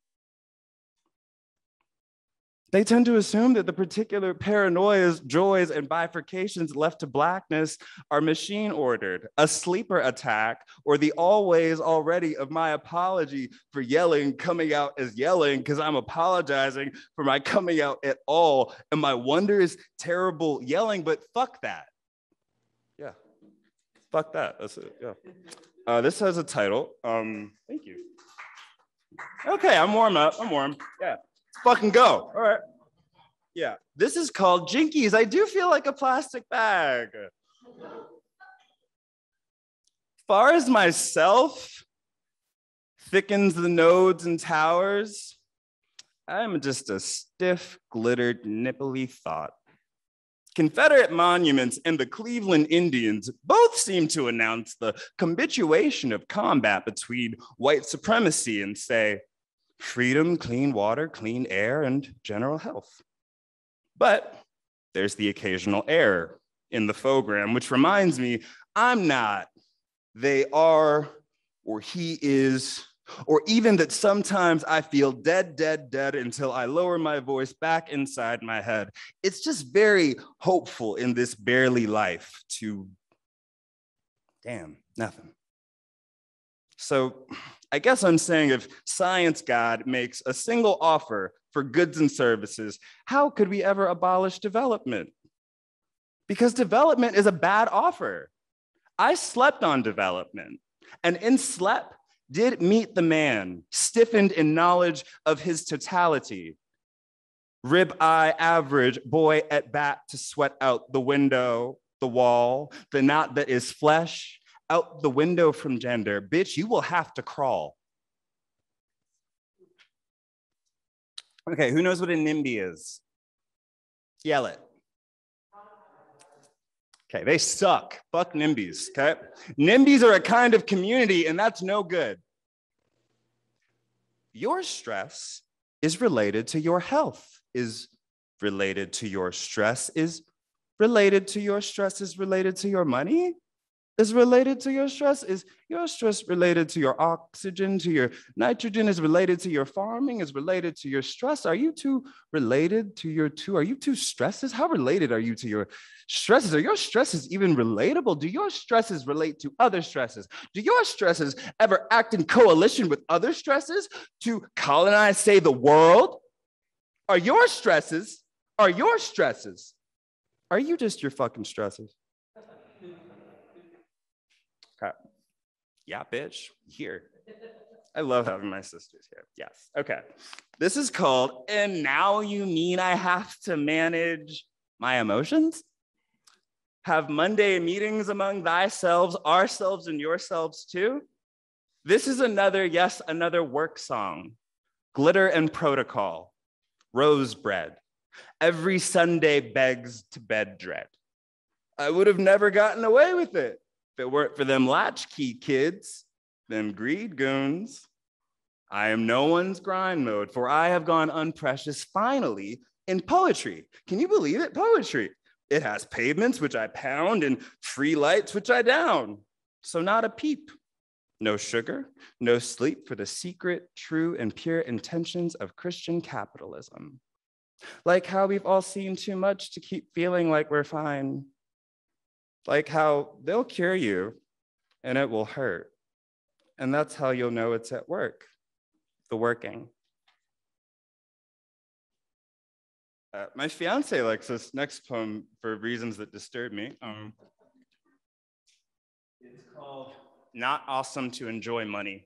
They tend to assume that the particular paranoias, joys, and bifurcations left to blackness are machine ordered, a sleeper attack, or the always already of my apology for yelling coming out as yelling because I'm apologizing for my coming out at all. And my wonder is terrible yelling, but fuck that. Yeah, fuck that, that's it, yeah. Uh, this has a title, um, thank you. Okay, I'm warm up, I'm warm, yeah. Fucking go. All right. Yeah. This is called Jinkies. I do feel like a plastic bag. Far as myself thickens the nodes and towers, I'm just a stiff, glittered, nipply thought. Confederate monuments and the Cleveland Indians both seem to announce the habituation of combat between white supremacy and, say, freedom, clean water, clean air, and general health. But there's the occasional error in the program, which reminds me, I'm not, they are, or he is, or even that sometimes I feel dead, dead, dead until I lower my voice back inside my head. It's just very hopeful in this barely life to, damn, nothing. So I guess I'm saying if science God makes a single offer for goods and services, how could we ever abolish development? Because development is a bad offer. I slept on development, and in slept did meet the man, stiffened in knowledge of his totality. Rib-eye average, boy at bat to sweat out the window, the wall, the knot that is flesh, out the window from gender. Bitch, you will have to crawl. Okay, who knows what a NIMBY is? Yell it. Okay, they suck. Fuck NIMBYs, okay? NIMBYs are a kind of community, and that's no good. Your stress is related to your health, is related to your stress, is related to your stress, is related to your money, is related to your stress, is your stress related to your oxygen, to your nitrogen, is related to your farming, is related to your stress. Are you two related to your two? Are you two stresses? How related are you to your stresses? Are your stresses even relatable? Do your stresses relate to other stresses? Do your stresses ever act in coalition with other stresses to colonize, say, the world? Are your stresses, are your stresses, are you just your fucking stresses? Okay. Yeah, bitch, here. I love having my sisters here. Yes, okay. This is called, and now you mean I have to manage my emotions? Have Monday meetings among thyselves, ourselves, and yourselves too? This is another, yes, another work song. Glitter and protocol, rose bread. Every Sunday begs to bed dread. I would have never gotten away with it if it weren't for them latchkey kids, them greed goons. I am no one's grind mode, for I have gone unprecious finally in poetry. Can you believe it? Poetry. It has pavements, which I pound, and free lights, which I down. So not a peep. No sugar, no sleep for the secret, true, and pure intentions of Christian capitalism. Like how we've all seen too much to keep feeling like we're fine. Like how they'll cure you and it will hurt. And that's how you'll know it's at work, the working. Uh, my fiance likes this next poem for reasons that disturb me. Um, it's called Not Awesome to Enjoy Money.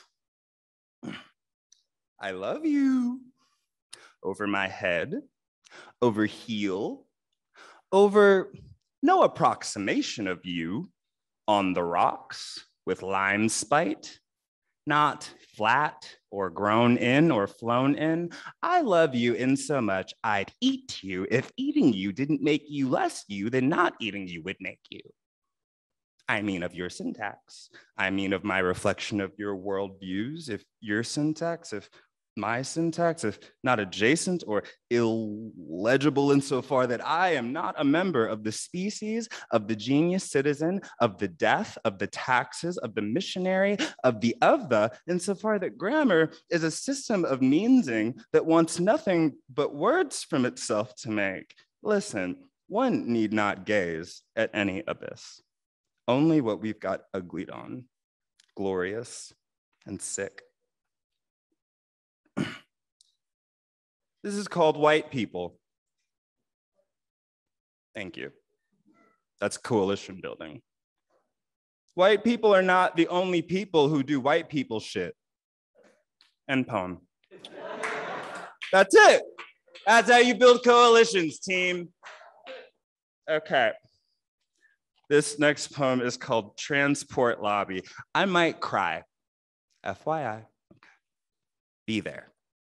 I love you. Over my head, over heel, over no approximation of you, on the rocks with lime spite, not flat or grown in or flown in. I love you in so much I'd eat you if eating you didn't make you less you than not eating you would make you. I mean of your syntax. I mean of my reflection of your worldviews. If your syntax, if my syntax, if not adjacent or illegible insofar that I am not a member of the species, of the genius citizen, of the death, of the taxes, of the missionary, of the of the, insofar that grammar is a system of meansing that wants nothing but words from itself to make. Listen, one need not gaze at any abyss, only what we've got uglied on, glorious and sick. This is called White People. Thank you. That's coalition building. White people are not the only people who do white people shit. End poem. That's it. That's how you build coalitions, team. Okay. This next poem is called Transport Lobby. I might cry. F Y I. Okay. Be there.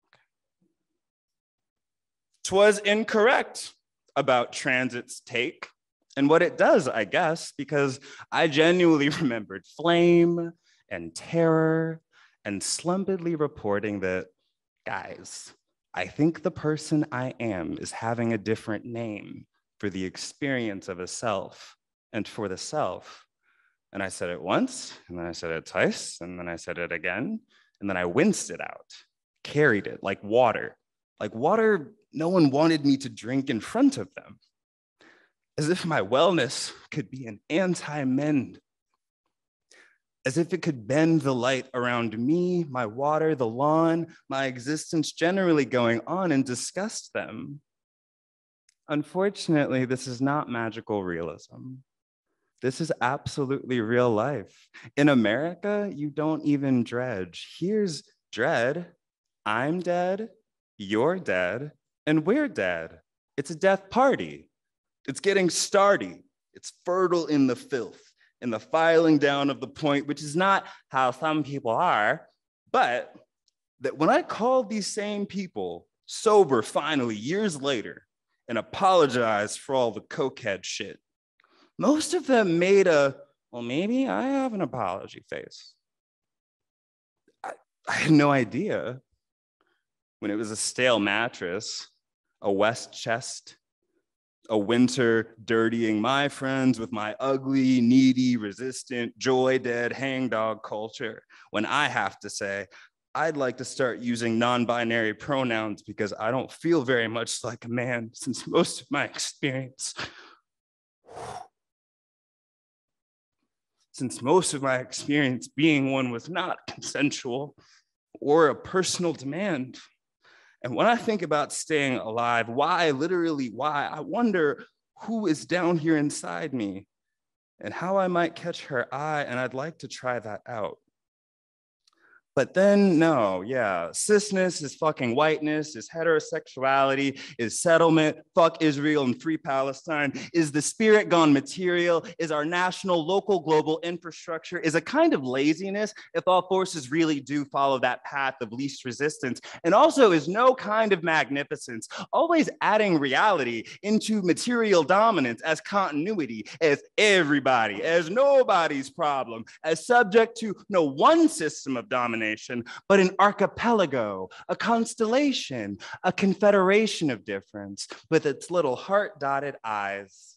Twas incorrect about transit's take and what it does, I guess, because I genuinely remembered flame and terror and slumpedly reporting that, guys, I think the person I am is having a different name for the experience of a self and for the self. And I said it once, and then I said it twice, and then I said it again, and then I winced it out, carried it like water, like water no one wanted me to drink in front of them, as if my wellness could be an anti-mend, as if it could bend the light around me, my water, the lawn, my existence generally going on and disgust them. Unfortunately, this is not magical realism. This is absolutely real life. In America, you don't even dredge. Here's dread. I'm dead, you're dead, and we're dead. It's a death party. It's getting starty. It's fertile in the filth, in the filing down of the point, which is not how some people are, but that when I called these same people sober finally years later and apologized for all the cokehead shit, most of them made a, well, maybe I have an apology face. I, I had no idea when it was a stale mattress, a west chest, a winter dirtying my friends with my ugly, needy, resistant, joy dead hangdog culture, when I have to say, I'd like to start using non-binary pronouns because I don't feel very much like a man since most of my experience, since most of my experience being one was not consensual or a personal demand. And when I think about staying alive, why, literally why, I wonder who is down here inside me and how I might catch her eye, and I'd like to try that out. But then, no, yeah, cisness is fucking whiteness, is heterosexuality, is settlement, fuck Israel and free Palestine, is the spirit gone material, is our national, local, global infrastructure, is a kind of laziness if all forces really do follow that path of least resistance, and also is no kind of magnificence, always adding reality into material dominance as continuity, as everybody, as nobody's problem, as subject to no one system of domination, but an archipelago, a constellation, a confederation of difference with its little heart-dotted eyes.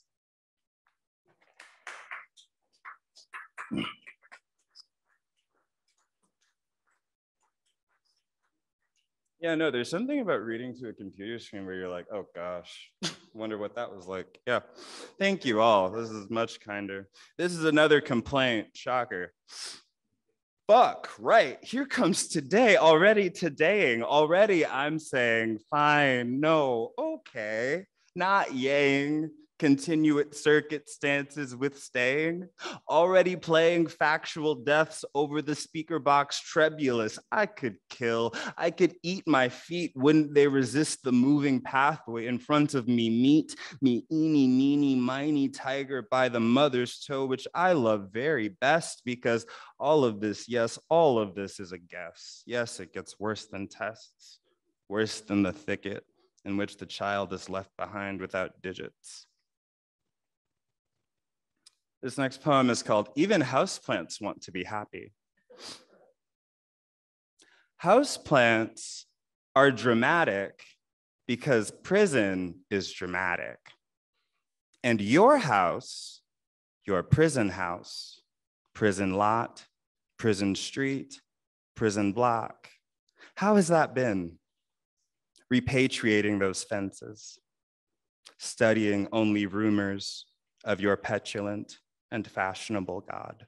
Yeah, no, there's something about reading to a computer screen where you're like, oh gosh, wonder what that was like. Yeah, thank you all. This is much kinder. This is another complaint, shocker. Fuck, right, here comes today, already todaying. Already I'm saying, fine, no, okay, not yang. Continuate circuit stances with staying, already playing factual deaths over the speaker box trebulous. I could kill, I could eat my feet. Wouldn't they resist the moving pathway in front of me? Meet me, eeny, meeny, miny tiger by the mother's toe, which I love very best because all of this, yes, all of this is a guess. Yes, it gets worse than tests, worse than the thicket in which the child is left behind without digits. This next poem is called Even Houseplants Want to Be Happy. Houseplants are dramatic because prison is dramatic. And your house, your prison house, prison lot, prison street, prison block, how has that been? Repatriating those fences, studying only rumors of your petulant and fashionable God.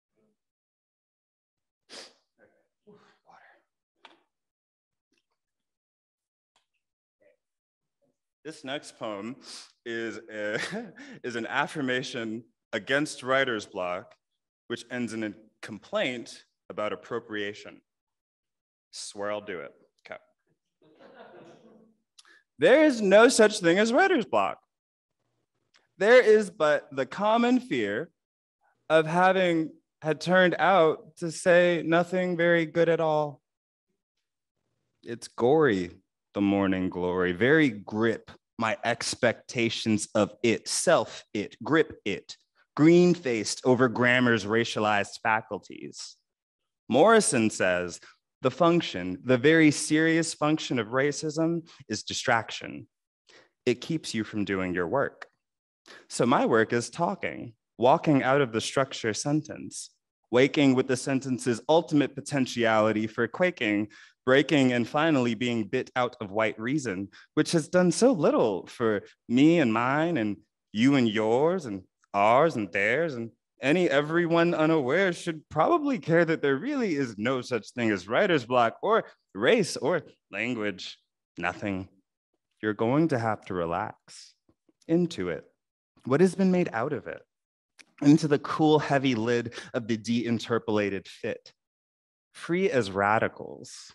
This next poem is, a, is an affirmation against writer's block, which ends in a complaint about appropriation. Swear I'll do it. Okay. There is no such thing as writer's block. There is but the common fear of having had turned out to say nothing very good at all. It's gory, the morning glory, very grip my expectations of it, self it, grip it, green-faced over grammar's racialized faculties. Morrison says, the function, the very serious function of racism is distraction. It keeps you from doing your work. So my work is talking, walking out of the structure sentence, waking with the sentence's ultimate potentiality for quaking, breaking, and finally being bit out of white reason, which has done so little for me and mine and you and yours and ours and theirs, and any everyone unaware should probably care that there really is no such thing as writer's block or race or language, nothing. You're going to have to relax into it. What has been made out of it? Into the cool, heavy lid of the de-interpolated fit. Free as radicals.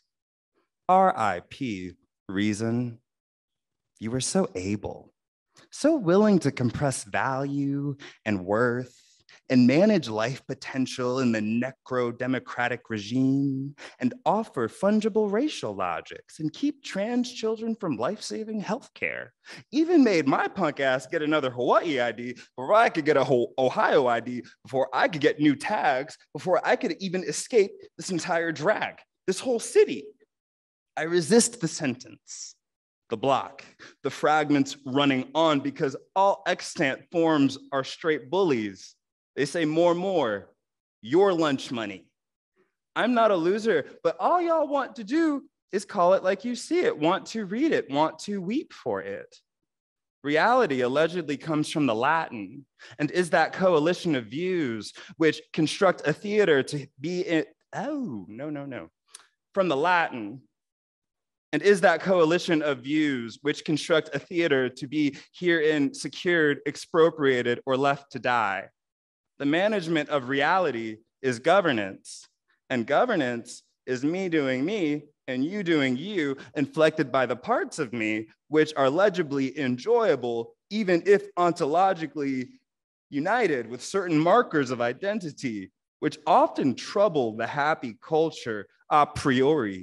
R I P, reason. You were so able, so willing to compress value and worth and manage life potential in the necro-democratic regime and offer fungible racial logics and keep trans children from life-saving healthcare. Even made my punk ass get another Hawaii I D before I could get a whole Ohio I D, before I could get new tags, before I could even escape this entire drag, this whole city. I resist the sentence, the block, the fragments running on because all extant forms are straight bullies. They say more, more, your lunch money. I'm not a loser, but all y'all want to do is call it like you see it, want to read it, want to weep for it. Reality allegedly comes from the Latin and is that coalition of views which construct a theater to be in, oh, no, no, no. From the Latin, and is that coalition of views which construct a theater to be herein secured, expropriated, or left to die. The management of reality is governance, and governance is me doing me and you doing you, inflected by the parts of me which are legibly enjoyable, even if ontologically united with certain markers of identity, which often trouble the happy culture a priori.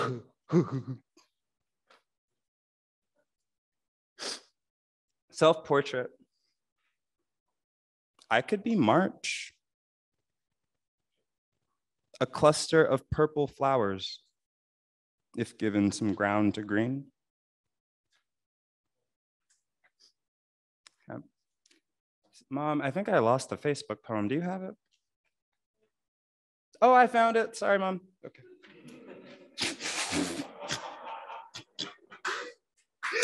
Self-portrait. I could be March, a cluster of purple flowers, if given some ground to green. Okay. Mom, I think I lost the Facebook poem. Do you have it? Oh, I found it. Sorry, Mom. Okay.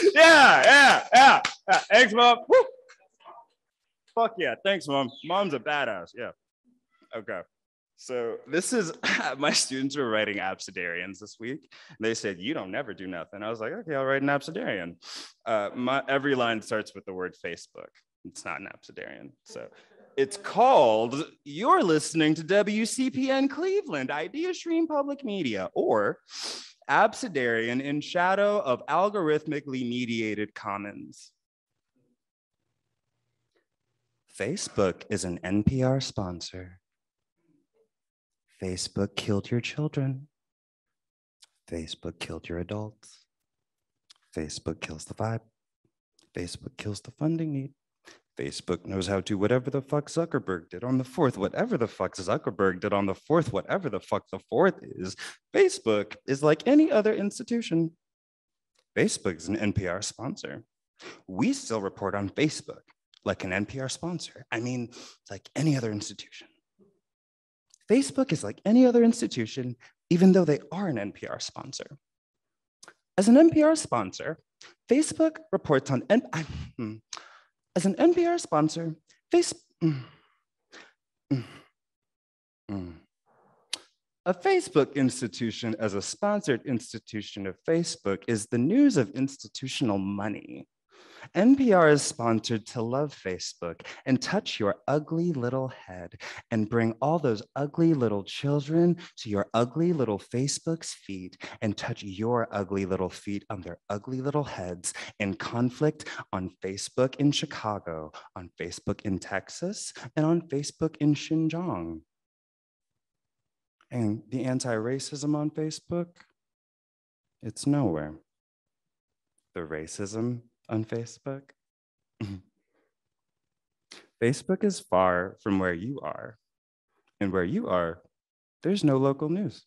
Yeah, yeah, yeah, yeah. Thanks, Mom. Woo. Fuck yeah, thanks, Mom. Mom's a badass, yeah. Okay. So this is, my students were writing abecedarians this week. They said, you don't never do nothing. I was like, okay, I'll write an abecedarian. Uh, my, every line starts with the word Facebook. It's not an abecedarian. So it's called, you're listening to W C P N Cleveland, Idea Stream Public Media, or Abecedarian in Shadow of Algorithmically Mediated Commons. Facebook is an N P R sponsor. Facebook killed your children. Facebook killed your adults. Facebook kills the vibe. Facebook kills the funding need. Facebook knows how to whatever the fuck Zuckerberg did on the fourth, whatever the fuck Zuckerberg did on the fourth, whatever the fuck the fourth is. Facebook is like any other institution. Facebook is an N P R sponsor. We still report on Facebook like an N P R sponsor. I mean, like any other institution. Facebook is like any other institution, even though they are an N P R sponsor. As an N P R sponsor, Facebook reports on, N I, hmm. As an N P R sponsor, face, mm, mm, mm. A Facebook institution as a sponsored institution of Facebook is the news of institutional money. N P R is sponsored to love Facebook and touch your ugly little head and bring all those ugly little children to your ugly little Facebook's feet and touch your ugly little feet on their ugly little heads in conflict on Facebook in Chicago, on Facebook in Texas, and on Facebook in Xinjiang. And the anti-racism on Facebook, it's nowhere. The racism on Facebook. Facebook is far from where you are, and where you are, there's no local news.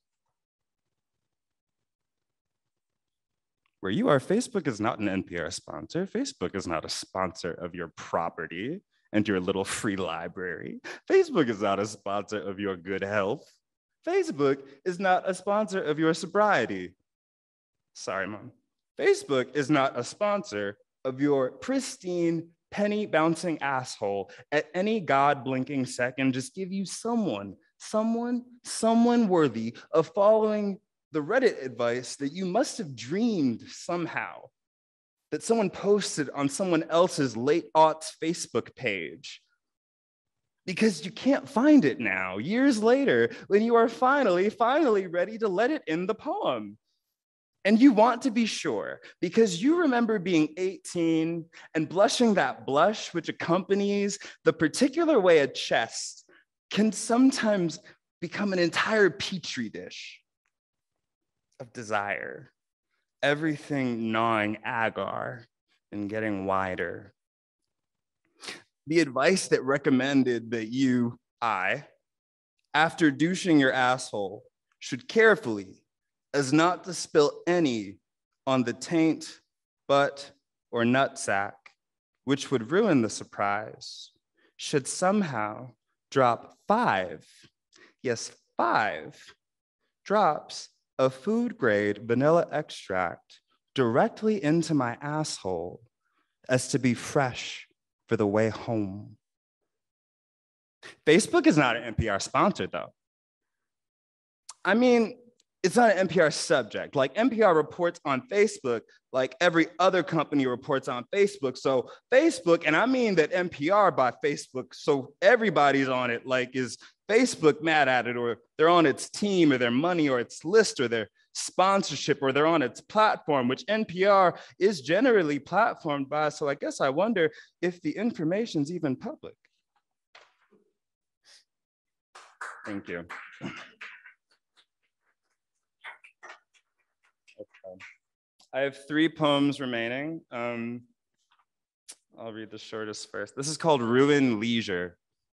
Where you are, Facebook is not an N P R sponsor. Facebook is not a sponsor of your property and your little free library. Facebook is not a sponsor of your good health. Facebook is not a sponsor of your sobriety. Sorry, Mom. Facebook is not a sponsor of your pristine, penny-bouncing asshole at any God-blinking second. Just give you someone, someone, someone worthy of following the Reddit advice that you must have dreamed somehow, that someone posted on someone else's late aughts Facebook page. Because you can't find it now, years later, when you are finally, finally ready to let it in the poem. And you want to be sure because you remember being eighteen and blushing that blush which accompanies the particular way a chest can sometimes become an entire petri dish of desire, everything gnawing agar and getting wider. The advice that recommended that you, I, after douching your asshole, should carefully as not to spill any on the taint, butt, or nutsack, which would ruin the surprise, should somehow drop five, yes, five drops of food-grade vanilla extract directly into my asshole as to be fresh for the way home. Facebook is not an N P R sponsor, though. I mean, it's not an N P R subject. Like N P R reports on Facebook like every other company reports on Facebook. So Facebook, and I mean that N P R by Facebook, so everybody's on it, like is Facebook mad at it, or they're on its team, or their money, or its list, or their sponsorship, or they're on its platform, which N P R is generally platformed by. So I guess I wonder if the information's even public. Thank you. Okay. I have three poems remaining. Um, I'll read the shortest first. This is called Ruin Leisure.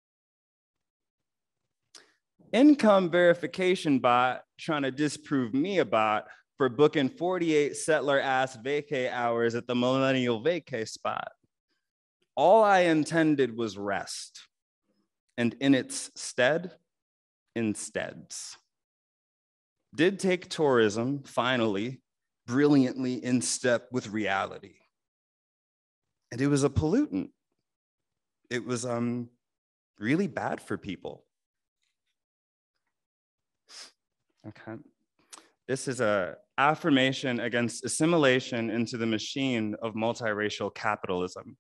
Income verification bot trying to disprove me a bot for booking forty-eight settler ass vacay hours at the millennial vacay spot. All I intended was rest, and in its stead, insteads. Did take tourism, finally, brilliantly in step with reality. And it was a pollutant. It was um, really bad for people. Okay. This is an affirmation against assimilation into the machine of multiracial capitalism.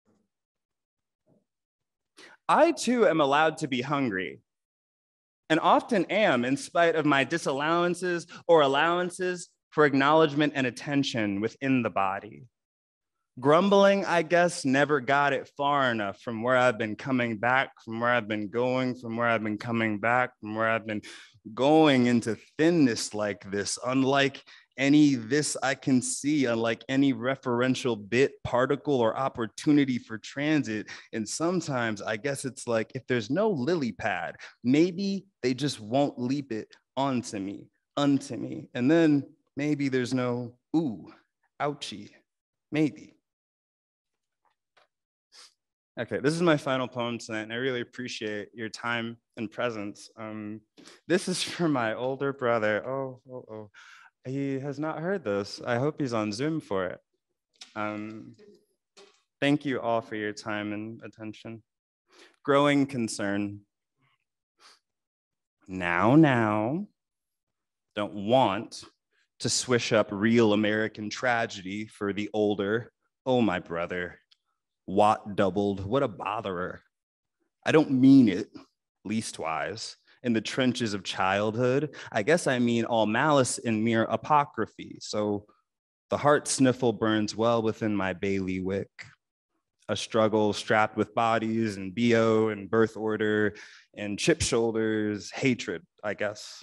I too am allowed to be hungry, and often am, in spite of my disallowances or allowances for acknowledgement and attention within the body. Grumbling, I guess, never got it far enough from where I've been coming back, from where I've been going, from where I've been coming back, from where I've been going into thinness like this, unlike any this I can see, unlike any referential bit, particle, or opportunity for transit. And sometimes I guess it's like, if there's no lily pad, maybe they just won't leap it onto me, unto me. And then maybe there's no, ooh, ouchie, maybe. Okay, this is my final poem tonight, and I really appreciate your time and presence. Um, this is for my older brother. Oh, oh, oh. He has not heard this. I hope he's on Zoom for it. Um, thank you all for your time and attention. Growing concern. Now, now, don't want to swish up real American tragedy for the older. Oh, my brother. Watt doubled, what a botherer. I don't mean it, leastwise, in the trenches of childhood. I guess I mean all malice in mere apocryphy. So the heart sniffle burns well within my bailiwick. A struggle strapped with bodies and B O and birth order and chip shoulders, hatred, I guess.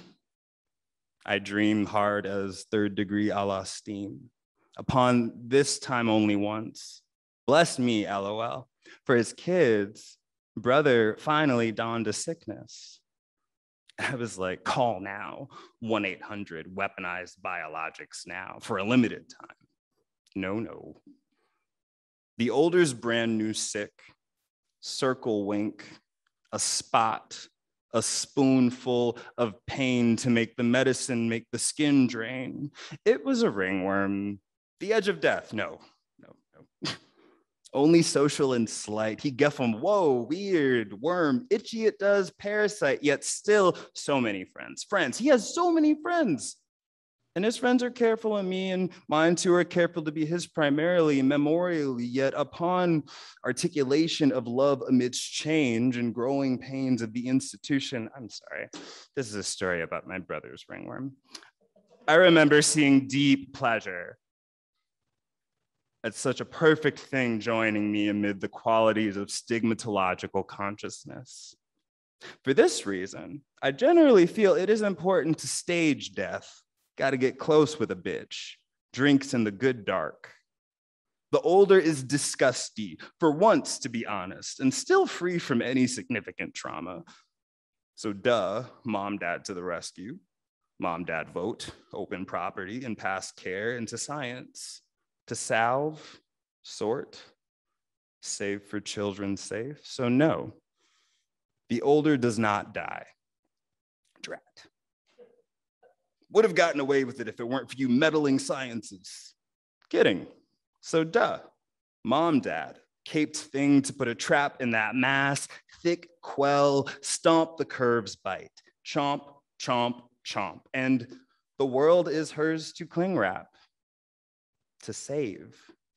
I dream hard as third degree a la steam. Upon this time only once. Bless me, LOL. For his kids, brother finally donned a sickness. I was like, call now, one eight hundred weaponized biologics now for a limited time. No, no. The older's brand new sick, circle wink, a spot, a spoonful of pain to make the medicine make the skin drain. It was a ringworm, the edge of death, no, no, no. Only social and slight. He guff him, whoa, weird, worm, itchy it does, parasite, yet still so many friends. Friends, he has so many friends. And his friends are careful of me, and mine too are careful to be his primarily, memorially, yet upon articulation of love amidst change and growing pains of the institution, I'm sorry, this is a story about my brother's ringworm. I remember seeing deep pleasure at such a perfect thing joining me amid the qualities of stigmatological consciousness. For this reason, I generally feel it is important to stage death. Got to get close with a bitch. Drinks in the good dark. The older is disgusty, for once to be honest, and still free from any significant trauma. So duh, mom, dad to the rescue. Mom, dad vote, open property and pass care into science. To salve, sort, save for children safe. So no, the older does not die. Drat. Would have gotten away with it if it weren't for you meddling sciences. Kidding. So duh, mom, dad, caped thing to put a trap in that mass, thick quell, stomp the curves bite, chomp, chomp, chomp. And the world is hers to cling wrap. To save.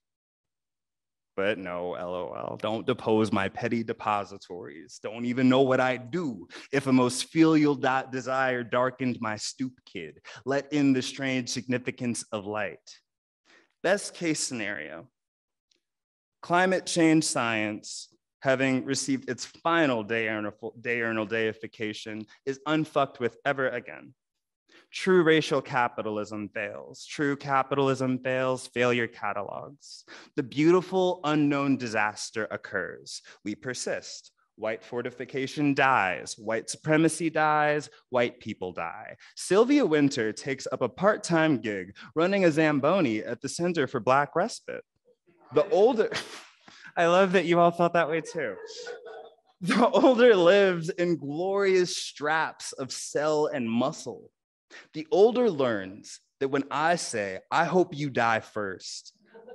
But no, LOL, don't depose my petty depositories. Don't even know what I'd do if a most filial desire darkened my stoop kid. Let in the strange significance of light. Best case scenario, climate change science, having received its final diurnal, diurnal deification, is unfucked with ever again. True racial capitalism fails. True capitalism fails, failure catalogs. The beautiful unknown disaster occurs. We persist. White fortification dies. White supremacy dies. White people die. Sylvia Winter takes up a part-time gig running a Zamboni at the Center for Black Respite. The older, I love that you all felt that way too. The older lives in glorious straps of cell and muscle. The older learns that when I say, I hope you die first,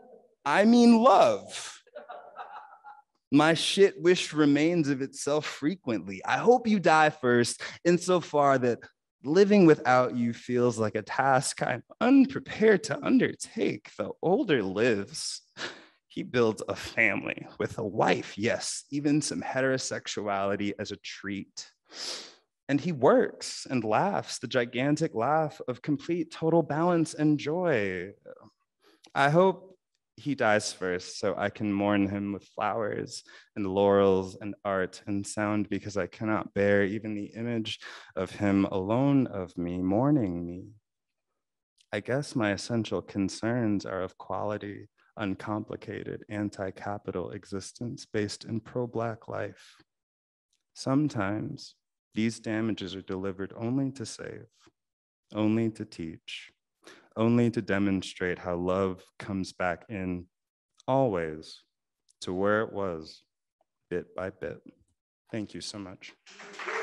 I mean love. My shit wish remains of itself frequently. I hope you die first, insofar that living without you feels like a task I'm unprepared to undertake. The older lives, he builds a family with a wife, yes, even some heterosexuality as a treat. And he works and laughs, the gigantic laugh of complete total balance and joy. I hope he dies first so I can mourn him with flowers and laurels and art and sound, because I cannot bear even the image of him alone of me mourning me. I guess my essential concerns are of quality, uncomplicated, anti-capital existence based in pro-Black life. Sometimes these damages are delivered only to save, only to teach, only to demonstrate how love comes back in, always, to where it was, bit by bit. Thank you so much.